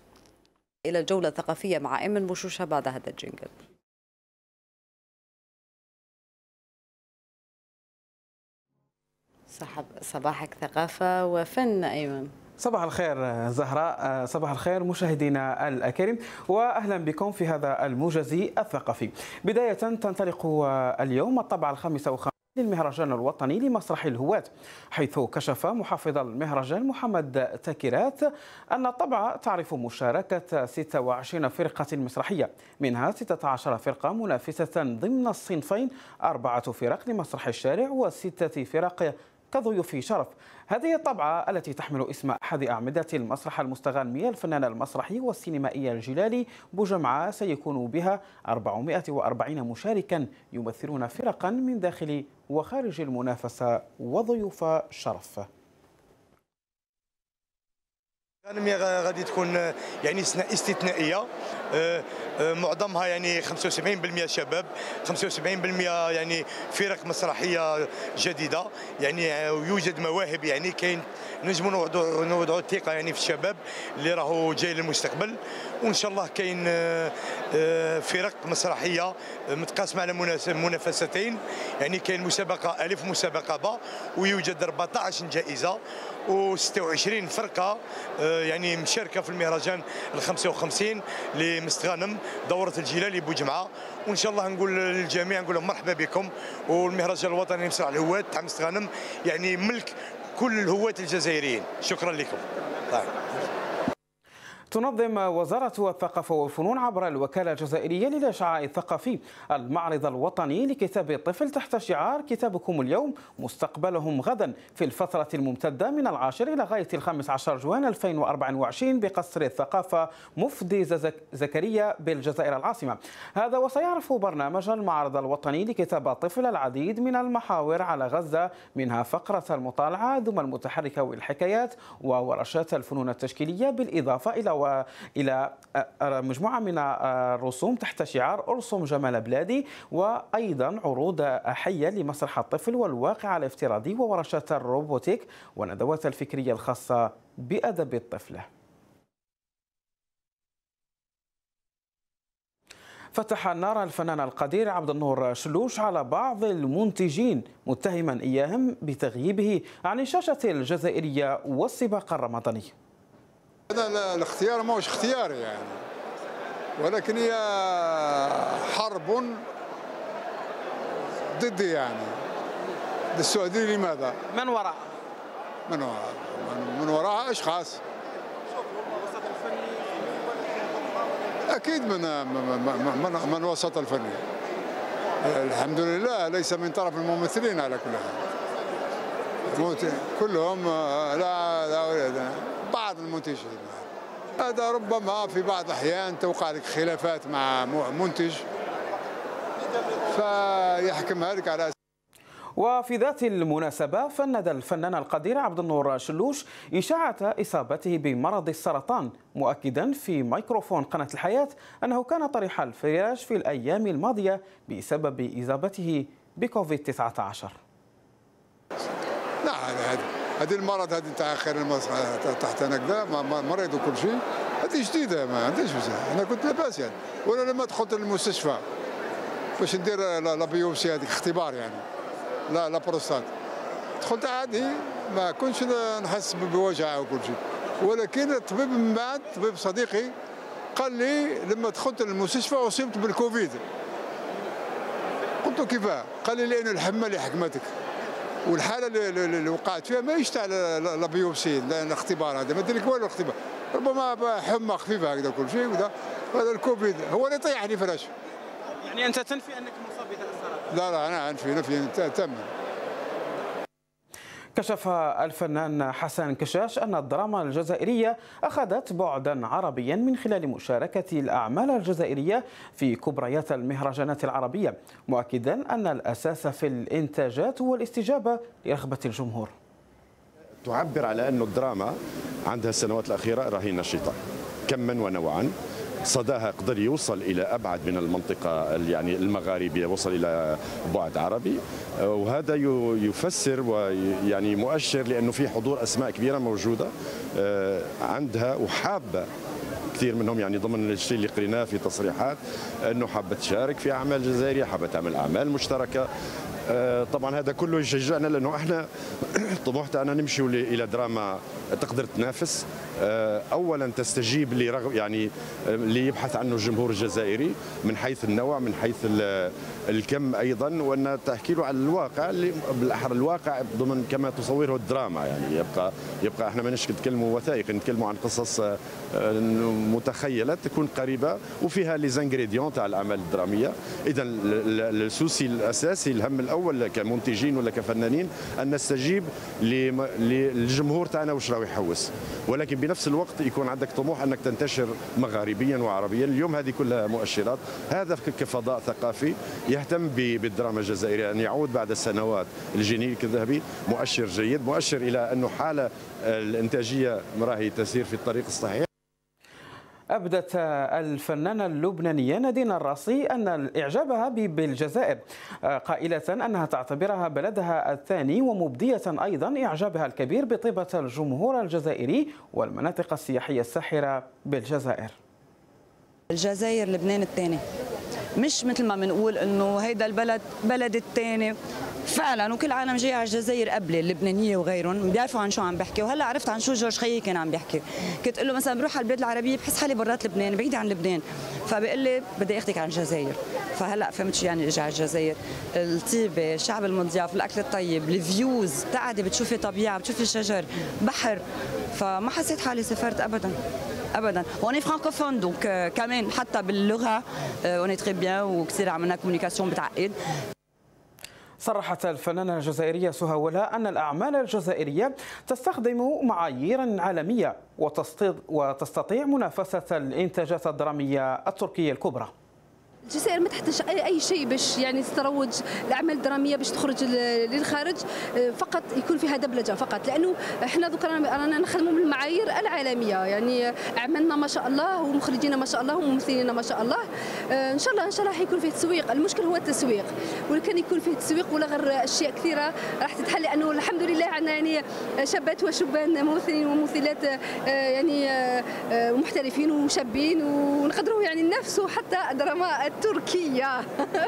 إلى الجولة الثقافية مع إيمن بوشوشة بعد هذا الجينجل. صباحك ثقافة وفن أيمن. صباح الخير زهراء، صباح الخير مشاهدينا الأكارم، وأهلا بكم في هذا الموجز الثقافي. بداية تنطلق اليوم الطبعة الخامسة وخمسين للمهرجان الوطني لمسرح الهواة، حيث كشف محافظ المهرجان محمد تكيرات أن الطبعة تعرف مشاركة ستة وعشرين فرقة مسرحية، منها ستة عشر فرقة منافسة ضمن الصنفين، أربعة فرق لمسرح الشارع وستة فرق كضيوف شرف. هذه الطبعة التي تحمل اسم أحد أعمدة المسرح المستغانمي الفنان المسرحي والسينمائي الجلالي بوجمعة، سيكون بها أربعمائة وأربعين مشاركا يمثلون فرقا من داخل وخارج المنافسة وضيوف شرف. غادي تكون يعني استثنائيه، معظمها يعني خمسة وسبعين بالمئة شباب، خمسة وسبعين بالمئة يعني فرق مسرحيه جديده، يعني يوجد مواهب، يعني كاين نجموا نوضعوا نوضعوا الثقه يعني في الشباب اللي راهو جاي للمستقبل. وان شاء الله كاين فرق مسرحيه متقاسمه على منافستين، يعني كاين مسابقه الف ومسابقه باء، ويوجد أربعة عشر جائزه وستة وعشرين فرقه يعني مشاركه في المهرجان ال خمسة وخمسين لمستغانم دوره الجلالي بوجمعه. وان شاء الله نقول للجميع، نقول لهم مرحبا بكم، والمهرجان الوطني لمسرح الهواة تاع مستغانم يعني ملك كل الهواة الجزائريين. شكرا لكم. تنظم وزارة الثقافة والفنون عبر الوكالة الجزائرية للإشعاع الثقافي المعرض الوطني لكتاب الطفل تحت شعار كتابكم اليوم مستقبلهم غدا، في الفترة الممتدة من العاشر إلى غاية الخامس عشر جوان ألفين وأربعة وعشرين بقصر الثقافة مفدي زكريا بالجزائر العاصمة. هذا وسيعرف برنامج المعرض الوطني لكتاب الطفل العديد من المحاور على غزة، منها فقرة المطالعة ثم المتحركة والحكايات وورشات الفنون التشكيلية، بالإضافة إلى وإلى مجموعة من الرسوم تحت شعار أرسم جمال بلادي، وأيضا عروض حية لمسرح الطفل والواقع الافتراضي وورشات الروبوتيك وندوات الفكرية الخاصة بأدب الطفل. فتح النار الفنان القدير عبد النور شلوش على بعض المنتجين، متهما إياهم بتغييبه عن الشاشة الجزائرية والسباق الرمضاني. هذا الاختيار ماهوش اختياري يعني، ولكن هي حرب ضدي يعني. السعودية لماذا؟ من وراء؟ من وراء من وراء اشخاص اكيد من من من الوسط الفني. الحمد لله ليس من طرف الممثلين على كل حال، كلهم لا لا بعض المنتجين. هذا ربما في بعض الأحيان توقع لك خلافات مع منتج فيحكمها لك على. وفي ذات المناسبة فند الفنان القدير عبد النور شلوش إشاعة إصابته بمرض السرطان، مؤكدا في ميكروفون قناة الحياة أنه كان طريح الفراش في الأيام الماضية بسبب إصابته بكوفيد تسعة عشر. لا هذه المرض هذه تاع اخر تحت هكذا مريض وكل شيء، هذه جديده ما عنديش بزاف. انا كنت لاباس يعني، وانا لما دخلت للمستشفى باش ندير لا بيوبسي هذيك اختبار يعني لا لا بروستات، دخلت عادي ما كنتش نحس بوجع وكل شيء، ولكن الطبيب من بعد طبيب صديقي قال لي لما دخلت للمستشفى اصبت بالكوفيد. قلت له كيفاه؟ قال لي لان الحمى اللي حكمتك، والحاله اللي وقعت فيها ما يشتعل لا بيوبسي الاختبار هذا، ما دير لك والو الاختبار، ربما حمى خفيفه هكذا كل شيء، وهذا هذا الكوفيد هو اللي طيحني فراش. يعني انت تنفي انك مصاب بهذا السرطان؟ لا لا انا انفي نفي تام. كشف الفنان حسن كشاش أن الدراما الجزائرية أخذت بعدا عربيا من خلال مشاركة الأعمال الجزائرية في كبريات المهرجانات العربية، مؤكدا أن الأساس في الإنتاجات هو الاستجابة لرغبة الجمهور. تعبر على أن الدراما عندها السنوات الأخيرة راهي نشيطة كما ونوعا، صداها قدر يوصل إلى أبعد من المنطقة يعني المغاربية، وصل إلى بعد عربي، وهذا يفسر ويعني مؤشر لأنه في حضور أسماء كبيرة موجودة عندها وحابة كثير منهم يعني ضمن الشيء اللي قريناه في تصريحات أنه حابة تشارك في أعمال جزائرية، حابة تعمل أعمال مشتركة. طبعا هذا كله يشجعنا لانه احنا طموح تاعنا نمشي الى دراما تقدر تنافس، اولا تستجيب لرغب يعني اللي يبحث عنه الجمهور الجزائري من حيث النوع من حيث الكم ايضا، وان تحكي له على الواقع اللي بالاحرى الواقع ضمن كما تصوره الدراما. يعني يبقى يبقى احنا ماناش نتكلموا وثائق، نتكلموا عن قصص متخيله تكون قريبه وفيها لي زانغريديون تاع الاعمال الدراميه. اذا السوسي الاساسي الهم الاول كمنتجين ولا كفنانين ان نستجيب للجمهور تاعنا واش راهو يحوس، ولكن بنفس الوقت يكون عندك طموح انك تنتشر مغاربيا وعربيا. اليوم هذه كلها مؤشرات. هذا كفضاء ثقافي يهتم بالدراما الجزائريه ان يعود بعد السنوات الجينيريك الذهبي، مؤشر جيد، مؤشر الى انه حاله الانتاجيه راهي تسير في الطريق الصحيح. أبدت الفنانة اللبنانية نادين الراسي أن إعجابها بالجزائر، قائلة أنها تعتبرها بلدها الثاني، ومبدية أيضا إعجابها الكبير بطيبة الجمهور الجزائري والمناطق السياحية الساحرة بالجزائر. الجزائر لبنان الثاني، مش مثل ما بنقول انه هيدا البلد بلد الثاني فعلا، وكل العالم جاي على الجزائر قبلي اللبنانيه وغيرهم بيعرفوا عن شو عم بحكي. وهلا عرفت عن شو جورج خيي كان عم بيحكي. كنت اقول له مثلا بروح على البلاد العربيه بحس حالي برات لبنان بعيده عن لبنان، فبيقول لي بدي اخذك على الجزائر. فهلا فهمت شو يعني اجي على الجزائر، الطيبه، الشعب المضياف، الاكل الطيب، الفيوز، بتقعدي بتشوفي طبيعه، بتشوفي شجر، بحر، فما حسيت حالي سافرت ابدا ابدا. وني فرانكوفون دونك كمان حتى باللغه اوني تري بيان وكثير عملنا كومونيكاسيون بتعقد. صرحت الفنانة الجزائرية سهى ولاء أن الأعمال الجزائرية تستخدم معايير عالمية وتستطيع منافسة الإنتاجات الدرامية التركية الكبرى. الجزائر ما تحتاج اي شيء باش يعني تروج الاعمال الدراميه باش تخرج للخارج، فقط يكون فيها دبلجه فقط، لانه احنا دوك رانا نخدموا بالمعايير العالميه. يعني اعمالنا ما شاء الله ومخرجينا ما شاء الله وممثلينا ما شاء الله، ان شاء الله ان شاء الله حيكون فيه تسويق. المشكل هو التسويق، ولكن يكون فيه تسويق ولا غير اشياء كثيره راح تتحل، لانه الحمد لله عندنا يعني شابات وشبان ممثلين وممثلات يعني محترفين وشابين ونقدروا يعني ننافسوا حتى دراما تركيا.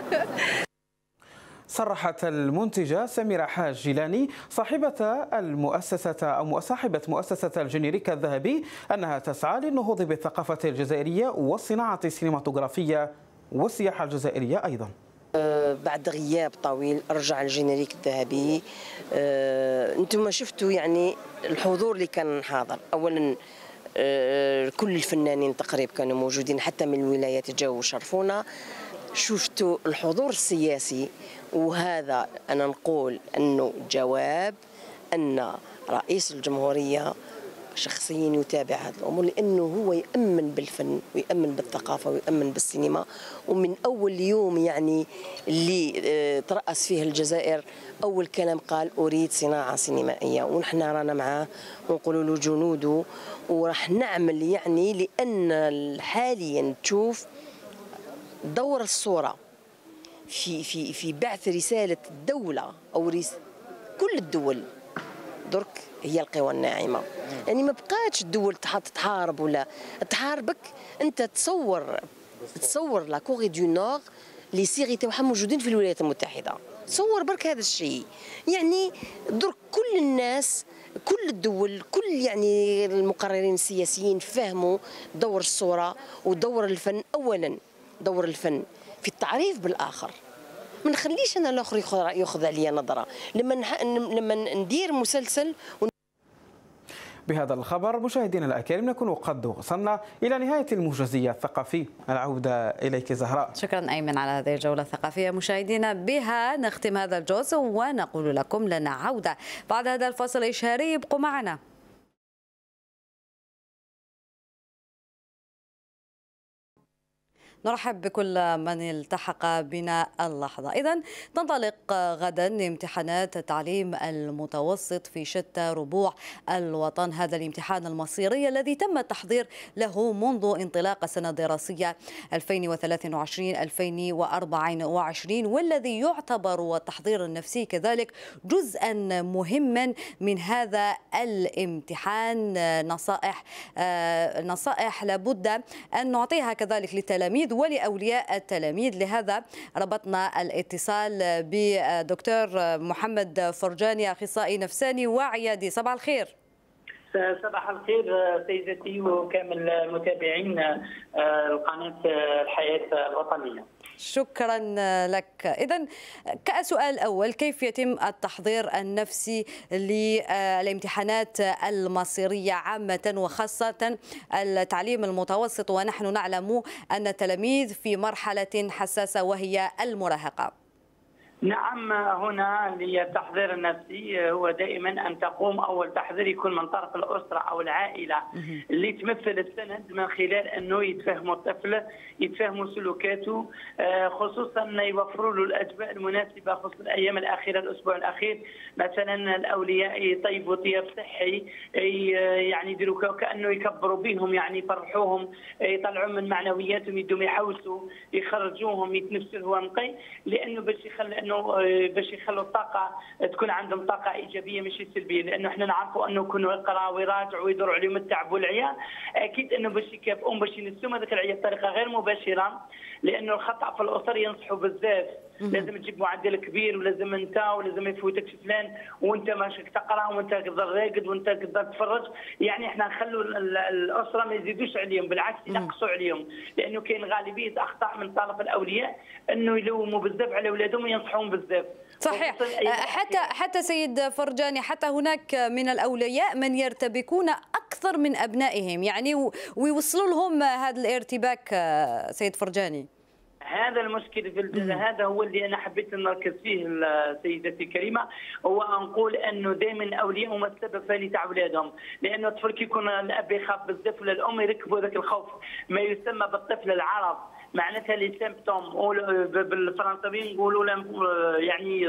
صرحت المنتجة سميرة حاج جيلاني صاحبة المؤسسة أو صاحبة مؤسسة الجينيريك الذهبي أنها تسعى للنهوض بالثقافة الجزائرية والصناعة السينماتوغرافية والسياحة الجزائرية أيضا. بعد غياب طويل رجع الجينيريك الذهبي. أنتم شفتوا يعني الحضور اللي كان حاضر. أولا كل الفنانين تقريبا كانوا موجودين، حتى من الولايات جاوا وشرفونا. شفتوا الحضور السياسي، وهذا أنا نقول أنه جواب أن رئيس الجمهورية شخصيا يتابع هذه الأمور، لأنه هو يأمن بالفن ويأمن بالثقافة ويأمن بالسينما. ومن أول يوم يعني اللي ترأس فيه الجزائر أول كلام قال أريد صناعة سينمائية، ونحن رانا معاه ونقول له جنوده وراح نعمل، يعني لأن حاليا تشوف دور الصورة في في في بعث رسالة الدولة أو رس كل الدول درك هي القوى الناعمة. يعني ما بقاتش الدول تحارب ولا تحاربك، أنت تصور تصور لا كوري دو نور لي سيري تاعها موجودين في الولايات المتحدة. تصور برك هذا الشيء، يعني درك كل الناس كل الدول كل يعني المقررين السياسيين فهموا دور الصورة ودور الفن. أولا دور الفن في التعريف بالآخر، ما نخليش أنا الآخر ياخذ عليا نظرة. لما لما ندير مسلسل. بهذا الخبر مشاهدينا الأكارم نكون قد وصلنا إلى نهاية الموجزية الثقافي. العودة إليك زهراء. شكرا أيمن على هذه الجولة الثقافية. مشاهدينا بها نختم هذا الجزء ونقول لكم لنا عودة بعد هذا الفاصل الإشهاري. ابقوا معنا. نرحب بكل من التحق بنا اللحظة. إذن تنطلق غدا امتحانات التعليم المتوسط في شتى ربوع الوطن. هذا الامتحان المصيري الذي تم التحضير له منذ انطلاق السنة الدراسية ألفين وثلاثة وعشرين ألفين وأربعة وعشرين، والذي يعتبر والتحضير النفسي كذلك جزءا مهما من هذا الامتحان. نصائح نصائح لابد أن نعطيها كذلك للتلاميذ التلاميذ ولأولياء التلاميذ. لهذا ربطنا الاتصال بدكتور محمد فرجاني، أخصائي نفساني وعيادي. صباح الخير. صباح الخير سيدتي وكامل متابعين قناة الحياة الوطنية. شكرا لك. إذن كسؤال أول، كيف يتم التحضير النفسي للامتحانات المصيرية عامة وخاصة التعليم المتوسط، ونحن نعلم أن التلاميذ في مرحلة حساسة وهي المراهقة؟ نعم، هنا للتحضير النفسي هو دائما أن تقوم أول تحضير يكون من طرف الأسرة أو العائلة اللي تمثل السند، من خلال أنه يتفهموا الطفل، يتفهموا سلوكاته، خصوصا يوفروا له الأجواء المناسبة، خصوصا الأيام الأخيرة الأسبوع الأخير مثلا الأولياء يطيبوا طياب صحي، يعني يديروا كأنه يكبروا بهم، يعني يفرحوهم، يطلعوا من معنوياتهم، يدوم يحوسوا، يخرجوهم، يتنفسوا الهواء نقي، لأنه باش يخلي باش يخلوا الطاقه تكون عندهم طاقه ايجابيه مش سلبيه، لانه احنا نعرفوا انه يكونوا يقراوا ويراجعوا ويدوروا عليهم التعب والعيا، اكيد انه باش يكافئون باش ينسوا هذاك العيا بطريقه غير مباشره، لانه الخطا في الاسر ينصحوا بزاف، لازم تجيب معدل كبير ولازم انت ولازم يفوتكش فلان وانت ماشي تقرا وانت تقدر راقد وانت تقدر تتفرج، يعني احنا نخلوا الاسره ما يزيدوش عليهم، بالعكس ينقصوا عليهم، لانه كاين غالبيه اخطاء من طرف الاولياء انه يلوموا بزاف على اولادهم وينصحون بزاف. صحيح. حتى حتى سيد فرجاني، حتى هناك من الاولياء من يرتبكون اكثر من ابنائهم، يعني ويوصلوا لهم هذا الارتباك. سيد فرجاني، هذا المشكل في هذا هو اللي انا حبيت نركز فيه سيدتي الكريمه، هو نقول انه دائما اولياء هما السبب الثاني تاع اولادهم، لانه الطفل كي يكون الاب يخاف بزاف ولا الام يركبوا ذاك الخوف، ما يسمى بالطفل العرض، معناتها لي سيمبتوم بالفرنساويين نقولوا يعني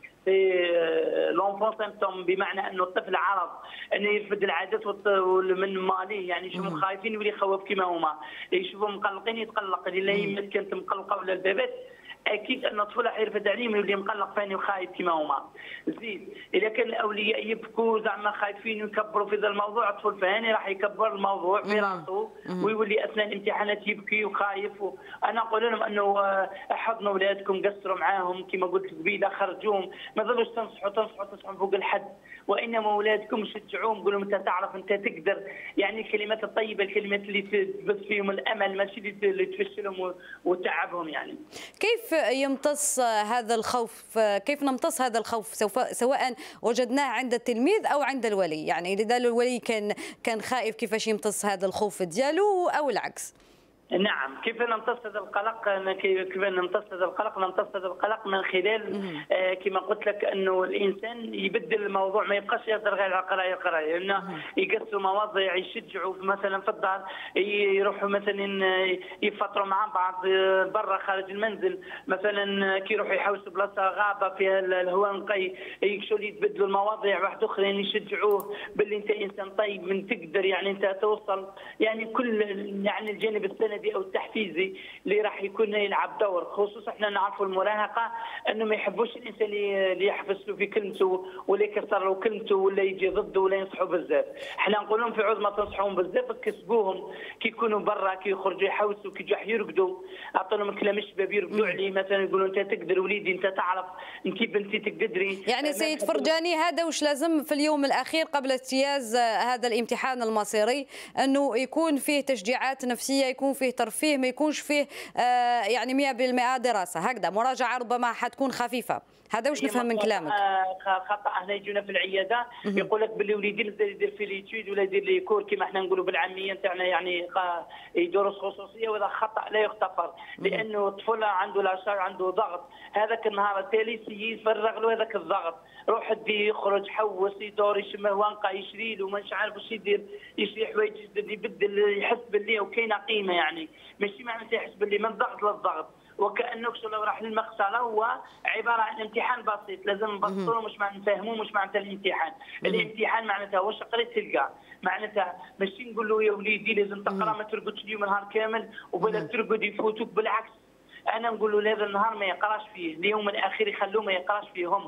لونفون سيمبتوم، بمعنى انه الطفل عرض انه يرفد العادات من ماليه، يعني يشوفوا خايفين يولي يخوف كيما هما، يشوفوا مقلقين يتقلق، اللي هي كانت مقلقه ولا البابات اكيد ان الطفل حيرفد عليهم يولي مقلق ثاني وخايف كيما هما. زيد اذا كان الاولياء يبكوا زعما خايفين ويكبروا في هذا الموضوع، الطفل ثاني راح يكبر الموضوع في راسه ويولي اثناء الامتحانات يبكي وخايف. انا نقول لهم انه احضنوا اولادكم، قصروا معاهم كما قلت قبيله، خرجوهم، ما تظلوش تنصحوا تنصحوا تنصحوا فوق الحد، وانما اولادكم شجعوهم، قولوا لهم انت تعرف انت تقدر، يعني الكلمات الطيبه، الكلمات اللي تبث فيهم الامل، ماشي اللي تفشلهم وتعبهم. يعني كيف يمتص هذا الخوف؟ كيف نمتص هذا الخوف سواء وجدناه عند التلميذ او عند الولي؟ يعني اذا الولي كان كان خائف كيفاش يمتص هذا الخوف ديالو او العكس؟ نعم، كيف نمتص هذا القلق؟ كيف نمتص هذا القلق؟ نمتص هذا القلق من خلال آه كما قلت لك انه الانسان يبدل الموضوع، ما يبقاش يهضر غير على القرايه القرايه، انه يقصوا مواضيع، يشجعوا مثلا في الدار، يروحوا مثلا يفطروا مع بعض برا خارج المنزل، مثلا كي يروحوا يحوسوا بلاصه غابه فيها الهواء نقي، يكشوا يتبدلوا المواضيع واحد اخرين، يشجعوه باللي انت انسان طيب من تقدر، يعني انت توصل، يعني كل يعني الجانب السندي او التحفيزي اللي راح يكون يلعب دور، خصوصا احنا نعرفوا المراهقه انه ما يحبوش الانسان اللي يحفز له في كلمته ولا يكسر له كلمته ولا يجي ضده ولا ينصحوا بزاف. احنا نقول لهم في عوض ما تنصحوهم بزاف كسبوهم، كي يكونوا برا كي يخرجوا يحوسوا كي يجوا يرقدوا، اعطوا لهم كلام الشباب يرقدوا عليه، مثلا يقولوا انت تقدر وليدي، انت تعرف، انت بنتي تقدري. يعني سيد فرجاني، هذا وش لازم في اليوم الاخير قبل اجتياز هذا الامتحان المصيري، انه يكون فيه تشجيعات نفسيه، يكون فيه ترفيه، ما يكونش فيه آه يعني مئة بالمئة دراسه، هكذا مراجعه ربما حتكون خفيفه، هذا واش نفهم من كلامك؟ خطا هنا يجونا في العياده يقول لك باللي وليدي لازم يدير في ليتود ولا يدير لي كور كما احنا نقولوا بالعاميه نتاعنا، يعني يدرس خصوصيه، وهذا خطا لا يغتفر، لانه الطفل عنده لاشار، عنده ضغط، هذاك النهار التالي يفرغ له هذاك الضغط، روح دي يخرج حوس يدور يشم وانقى يشري له مش عارف واش يدير، يشري حوايج جدد يبدل، يحس باللي وكاينه قيمه، يعني ماشي معناتها يحس باللي من الضغط للضغط، وكانه لو راح للمغسله هو عباره عن امتحان بسيط، لازم نبسطوه مش معنى نفهموه، مش معناتها الامتحان، الامتحان معناتها واش قريت تلقى، معناتها ماشي نقول له يا وليدي لازم تقرا ما ترقدش اليوم نهار كامل وبلا ترقد يفوتوك، بالعكس انا نقول له هذا النهار ما يقراش فيه، اليوم الاخير يخلوه ما يقراش فيهم،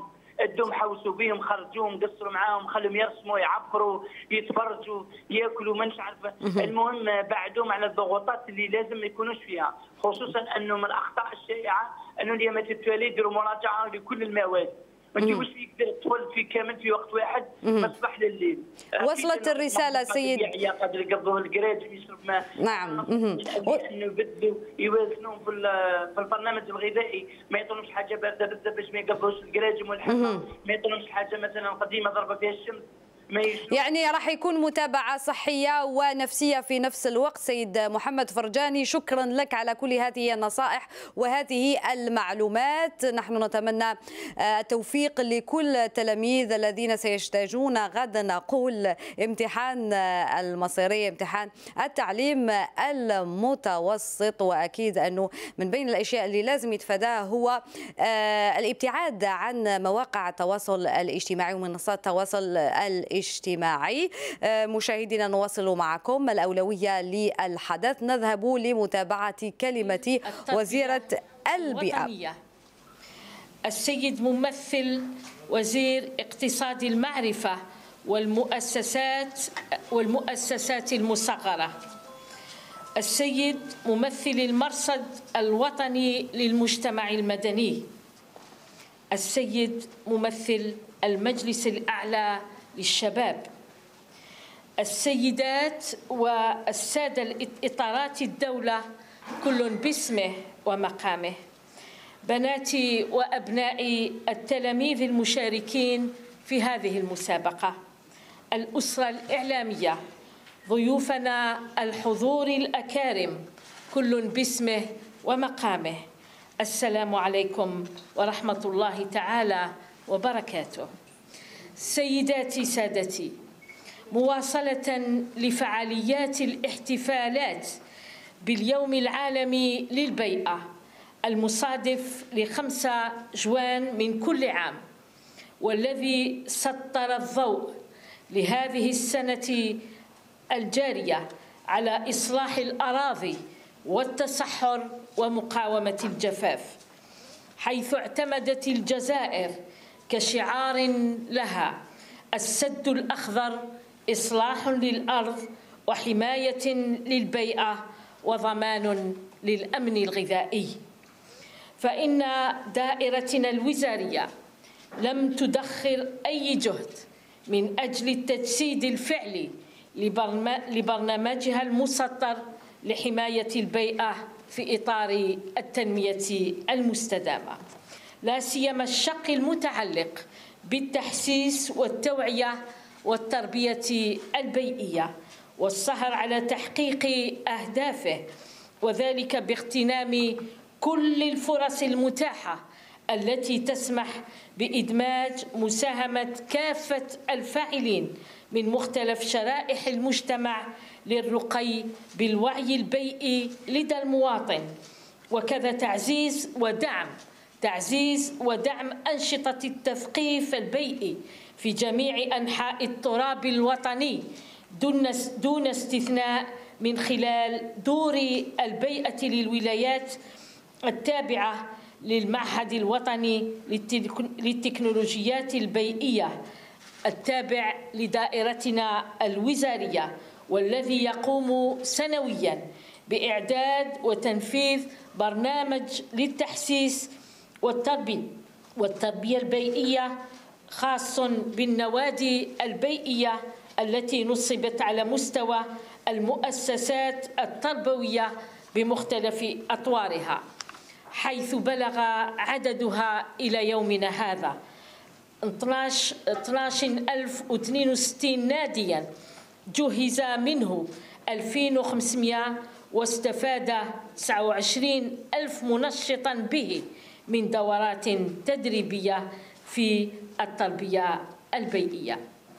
ادوهم حوسوا بيهم، خرجوهم، قصروا معاهم، خلهم يرسموا، يعبروا، يتفرجوا، ياكلوا، ما عارفه. المهم بعدوهم على الضغوطات اللي لازم ما يكونوش فيها، خصوصا انه من الاخطاء الشائعه انه اليوم التوالي يديروا مراجعه لكل المواد. ما تجيبوش فيك الطفل في كامل في وقت واحد من الصباح لليل. وصلت الرساله سيد. قادر يقضوا الكريد ويشرب ماء. نعم. انه يبدلوا يوازنوا في في البرنامج الغذائي، ما يعطونهمش حاجه بارده بزاف باش ما يقضوش الكراجم والحمى، ما يعطونهمش حاجه مثلا قديمه ضربه فيها الشمس. يعني راح يكون متابعة صحية ونفسية في نفس الوقت. سيد محمد فرجاني، شكرا لك على كل هذه النصائح وهذه المعلومات. نحن نتمنى التوفيق لكل التلاميذ الذين سيجتازون غدا نقول امتحان المصيرية، امتحان التعليم المتوسط. وأكيد أنه من بين الأشياء اللي لازم يتفاداها هو الابتعاد عن مواقع التواصل الاجتماعي ومنصات التواصل الاجتماعي. اجتماعي. مشاهدينا، نواصل معكم الأولوية للحدث. نذهب لمتابعة كلمة وزيرة البيئة. السيد ممثل وزير اقتصاد المعرفة والمؤسسات والمؤسسات المصغرة، السيد ممثل المرصد الوطني للمجتمع المدني، السيد ممثل المجلس الأعلى للشباب، السيدات والسادة إطارات الدولة كل باسمه ومقامه، بناتي وأبنائي التلاميذ المشاركين في هذه المسابقة، الأسرة الإعلامية، ضيوفنا الحضور الأكارم كل باسمه ومقامه، السلام عليكم ورحمة الله تعالى وبركاته. سيداتي سادتي، مواصلة لفعاليات الاحتفالات باليوم العالمي للبيئة المصادف لخمسة جوان من كل عام، والذي سطر الضوء لهذه السنة الجارية على إصلاح الأراضي والتصحر ومقاومة الجفاف، حيث اعتمدت الجزائر كشعار لها السد الأخضر إصلاح للأرض وحماية للبيئة وضمان للأمن الغذائي. فإن دائرتنا الوزارية لم تدخر أي جهد من أجل التجسيد الفعلي لبرنامجها المسطر لحماية البيئة في إطار التنمية المستدامة، لا سيما الشق المتعلق بالتحسيس والتوعية والتربية البيئية والسهر على تحقيق أهدافه، وذلك باغتنام كل الفرص المتاحة التي تسمح بإدماج مساهمة كافة الفاعلين من مختلف شرائح المجتمع للرقي بالوعي البيئي لدى المواطن، وكذا تعزيز ودعم تعزيز ودعم أنشطة التثقيف البيئي في جميع أنحاء التراب الوطني دون دون استثناء، من خلال دور البيئة للولايات التابعة للمعهد الوطني للتكنولوجيات البيئية التابع لدائرتنا الوزارية، والذي يقوم سنوياً بإعداد وتنفيذ برنامج للتحسيس والتربية والتربية البيئية خاص بالنوادي البيئية التي نصبت على مستوى المؤسسات التربوية بمختلف أطوارها، حيث بلغ عددها إلى يومنا هذا اثناشر ألف واثنين وستين نادياً، جهز منه ألفين وخمسمائة، واستفاد تسعة وعشرين ألف منشطاً به من دورات تدريبية في التربية البيئية.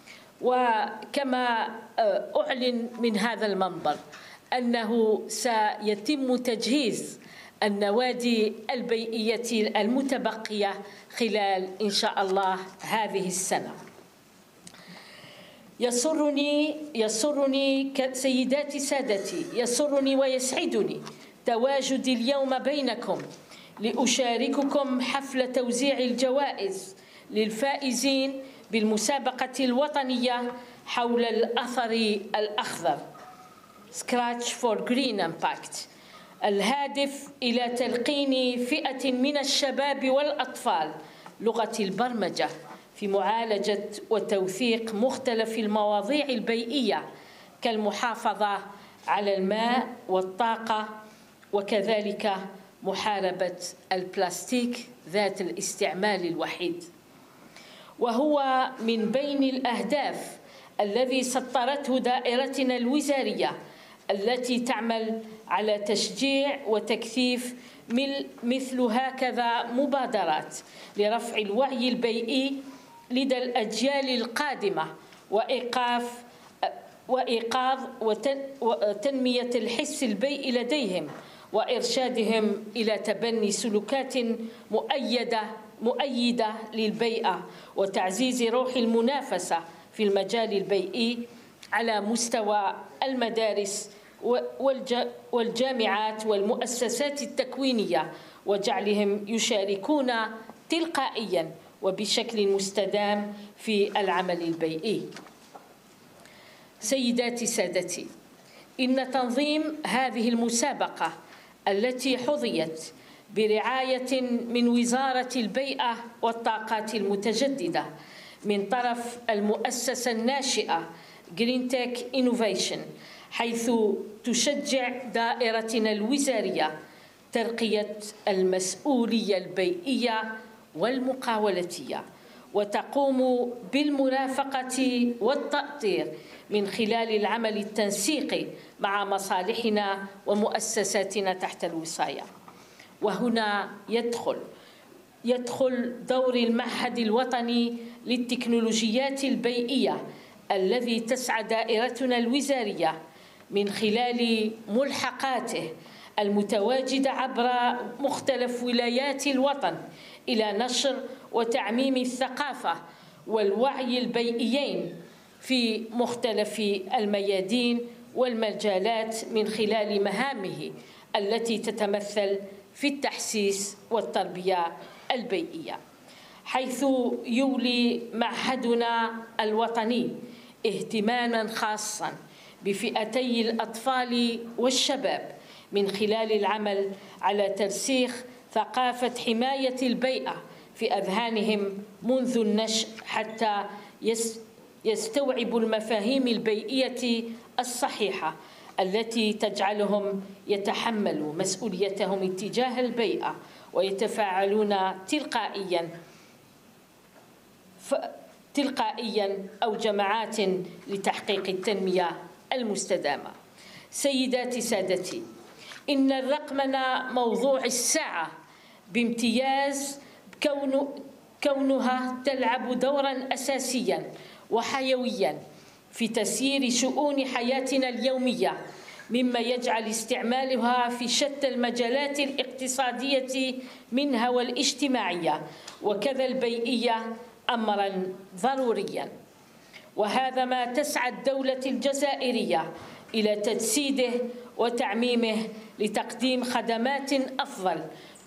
وكما أعلن من هذا المنبر أنه سيتم تجهيز النوادي البيئية المتبقية خلال إن شاء الله هذه السنة. يسرني يسرني سيداتي سادتي، يسرني ويسعدني تواجدي اليوم بينكم لأشارككم حفل توزيع الجوائز للفائزين بالمسابقة الوطنية حول الأثر الأخضر Scratch for Green Impact، الهادف إلى تلقين فئة من الشباب والأطفال لغة البرمجة في معالجة وتوثيق مختلف المواضيع البيئية كالمحافظة على الماء والطاقة، وكذلك محاربة البلاستيك ذات الاستعمال الوحيد. وهو من بين الأهداف الذي سطرته دائرتنا الوزارية التي تعمل على تشجيع وتكثيف مثل هكذا مبادرات لرفع الوعي البيئي لدى الأجيال القادمة وإيقاف وإيقاظ وتنمية الحس البيئي لديهم وإرشادهم إلى تبني سلوكات مؤيدة مؤيدة للبيئة وتعزيز روح المنافسة في المجال البيئي على مستوى المدارس والجامعات والمؤسسات التكوينية، وجعلهم يشاركون تلقائياً وبشكل مستدام في العمل البيئي. سيداتي سادتي، إن تنظيم هذه المسابقة التي حظيت برعاية من وزارة البيئة والطاقات المتجددة من طرف المؤسسة الناشئة Green Tech Innovation، حيث تشجع دائرتنا الوزارية ترقية المسؤولية البيئية والمقاولتية، وتقوم بالمرافقة والتأطير من خلال العمل التنسيقي مع مصالحنا ومؤسساتنا تحت الوصاية. وهنا يدخل يدخل دور المعهد الوطني للتكنولوجيات البيئية الذي تسعى دائرتنا الوزارية من خلال ملحقاته المتواجدة عبر مختلف ولايات الوطن إلى نشر وتعميم الثقافة والوعي البيئيين في مختلف الميادين والمجالات من خلال مهامه التي تتمثل في التحسيس والتربية البيئية، حيث يولي معهدنا الوطني اهتماما خاصا بفئتي الأطفال والشباب من خلال العمل على ترسيخ ثقافة حماية البيئة في أذهانهم منذ النشء حتى يستوعبوا المفاهيم البيئية الصحيحة التي تجعلهم يتحملوا مسؤوليتهم اتجاه البيئة ويتفاعلون تلقائيا تلقائيا أو جماعات لتحقيق التنمية المستدامة. سيداتي سادتي، إن الرقمنة موضوع الساعة بامتياز كون كونها تلعب دورا أساسيا وحيويا في تسيير شؤون حياتنا اليومية، مما يجعل استعمالها في شتى المجالات الاقتصادية منها والاجتماعية وكذا البيئية أمرا ضروريا. وهذا ما تسعى الدولة الجزائرية إلى تجسيده وتعميمه لتقديم خدمات أفضل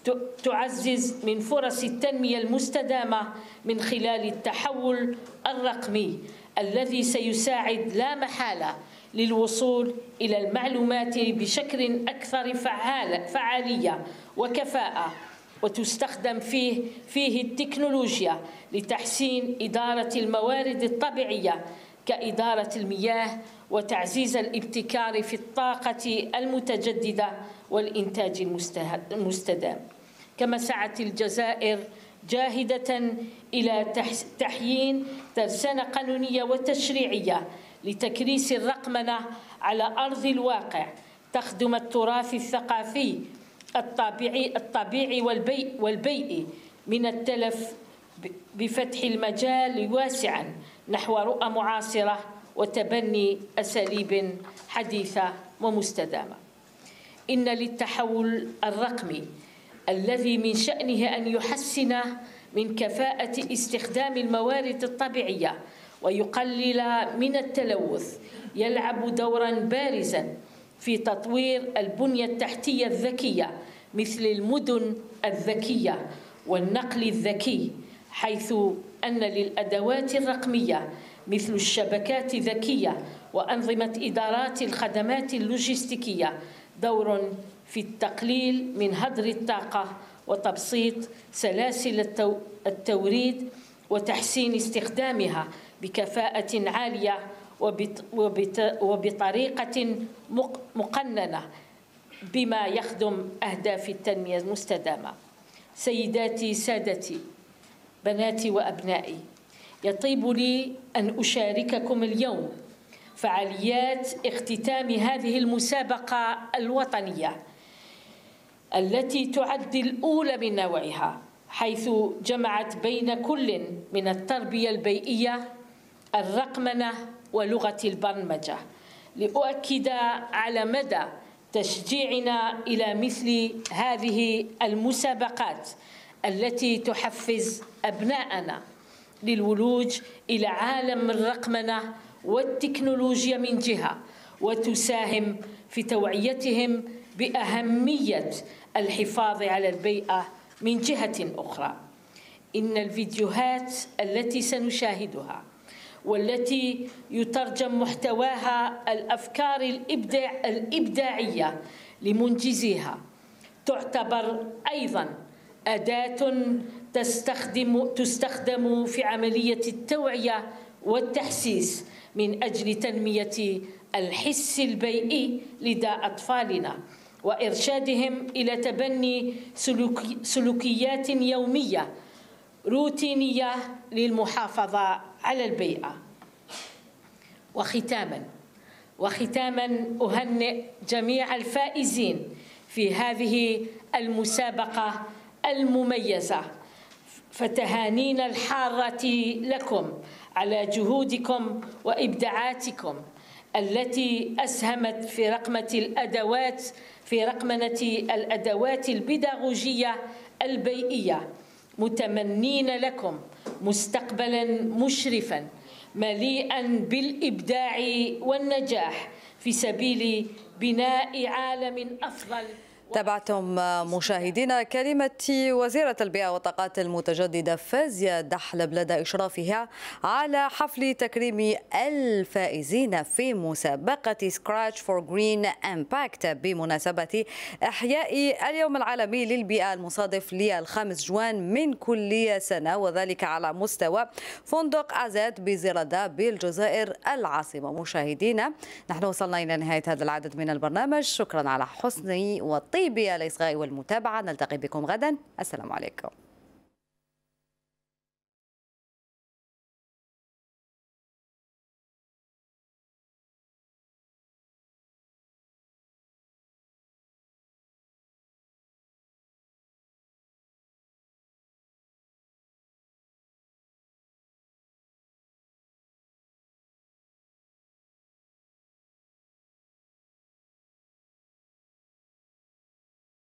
تعزز من فرص التنمية المستدامة من خلال التحول الرقمي الذي سيساعد لا محالة للوصول إلى المعلومات بشكل أكثر فعال فعالية وكفاءة، وتستخدم فيه فيه التكنولوجيا لتحسين إدارة الموارد الطبيعية كإدارة المياه وتعزيز الابتكار في الطاقة المتجددة والإنتاج المستدام. كما سعت الجزائر جاهدة إلى تحيين ترسانة قانونية وتشريعية لتكريس الرقمنة على أرض الواقع تخدم التراث الثقافي الطبيعي الطبيعي والبيئي والبيئي من التلف بفتح المجال واسعا نحو رؤى معاصرة وتبني أساليب حديثة ومستدامة. إن للتحول الرقمي الذي من شأنه أن يحسن من كفاءة استخدام الموارد الطبيعية ويقلل من التلوث يلعب دورا بارزا في تطوير البنية التحتية الذكية مثل المدن الذكية والنقل الذكي، حيث أن للأدوات الرقمية مثل الشبكات الذكية وأنظمة إدارات الخدمات اللوجستيكية دور في التقليل من هدر الطاقة وتبسيط سلاسل التوريد وتحسين استخدامها بكفاءة عالية وبطريقة مقننة بما يخدم أهداف التنمية المستدامة. سيداتي سادتي بناتي وأبنائي، يطيب لي أن أشارككم اليوم فعاليات اختتام هذه المسابقة الوطنية التي تعد الأولى من نوعها، حيث جمعت بين كل من التربية البيئية، الرقمنة ولغة البرمجة، لأؤكد على مدى تشجيعنا إلى مثل هذه المسابقات التي تحفز أبناءنا للولوج إلى عالم الرقمنة والتكنولوجيا من جهة، وتساهم في توعيتهم بأهمية الحفاظ على البيئة من جهة أخرى. إن الفيديوهات التي سنشاهدها والتي يترجم محتواها الأفكار الإبداع الإبداعية لمنجزيها تعتبر أيضاً أداة تستخدم تستخدم في عملية التوعية والتحسيس من أجل تنمية الحس البيئي لدى أطفالنا وإرشادهم إلى تبني سلوكي سلوكيات يومية روتينية للمحافظة على البيئة. وختاماً وختاماً أهنئ جميع الفائزين في هذه المسابقة المميزة، فتهانينا الحارة لكم على جهودكم وإبداعاتكم التي أسهمت في رقمة الأدوات في رقمنة الأدوات البيداغوجية البيئية، متمنين لكم مستقبلاً مشرفاً مليئاً بالإبداع والنجاح في سبيل بناء عالم أفضل. تابعتم مشاهدينا كلمة وزيرة البيئة والطاقات المتجددة فازية دحلب لدى إشرافها على حفل تكريم الفائزين في مسابقة سكراتش فور جرين امباكت بمناسبة إحياء اليوم العالمي للبيئة المصادف للخامس جوان من كل سنة، وذلك على مستوى فندق أزاد بزردة بالجزائر العاصمة. مشاهدينا، نحن وصلنا إلى نهاية هذا العدد من البرنامج، شكرا على حسن والطيب الإصغاء والمتابعة، نلتقي بكم غدا، السلام عليكم.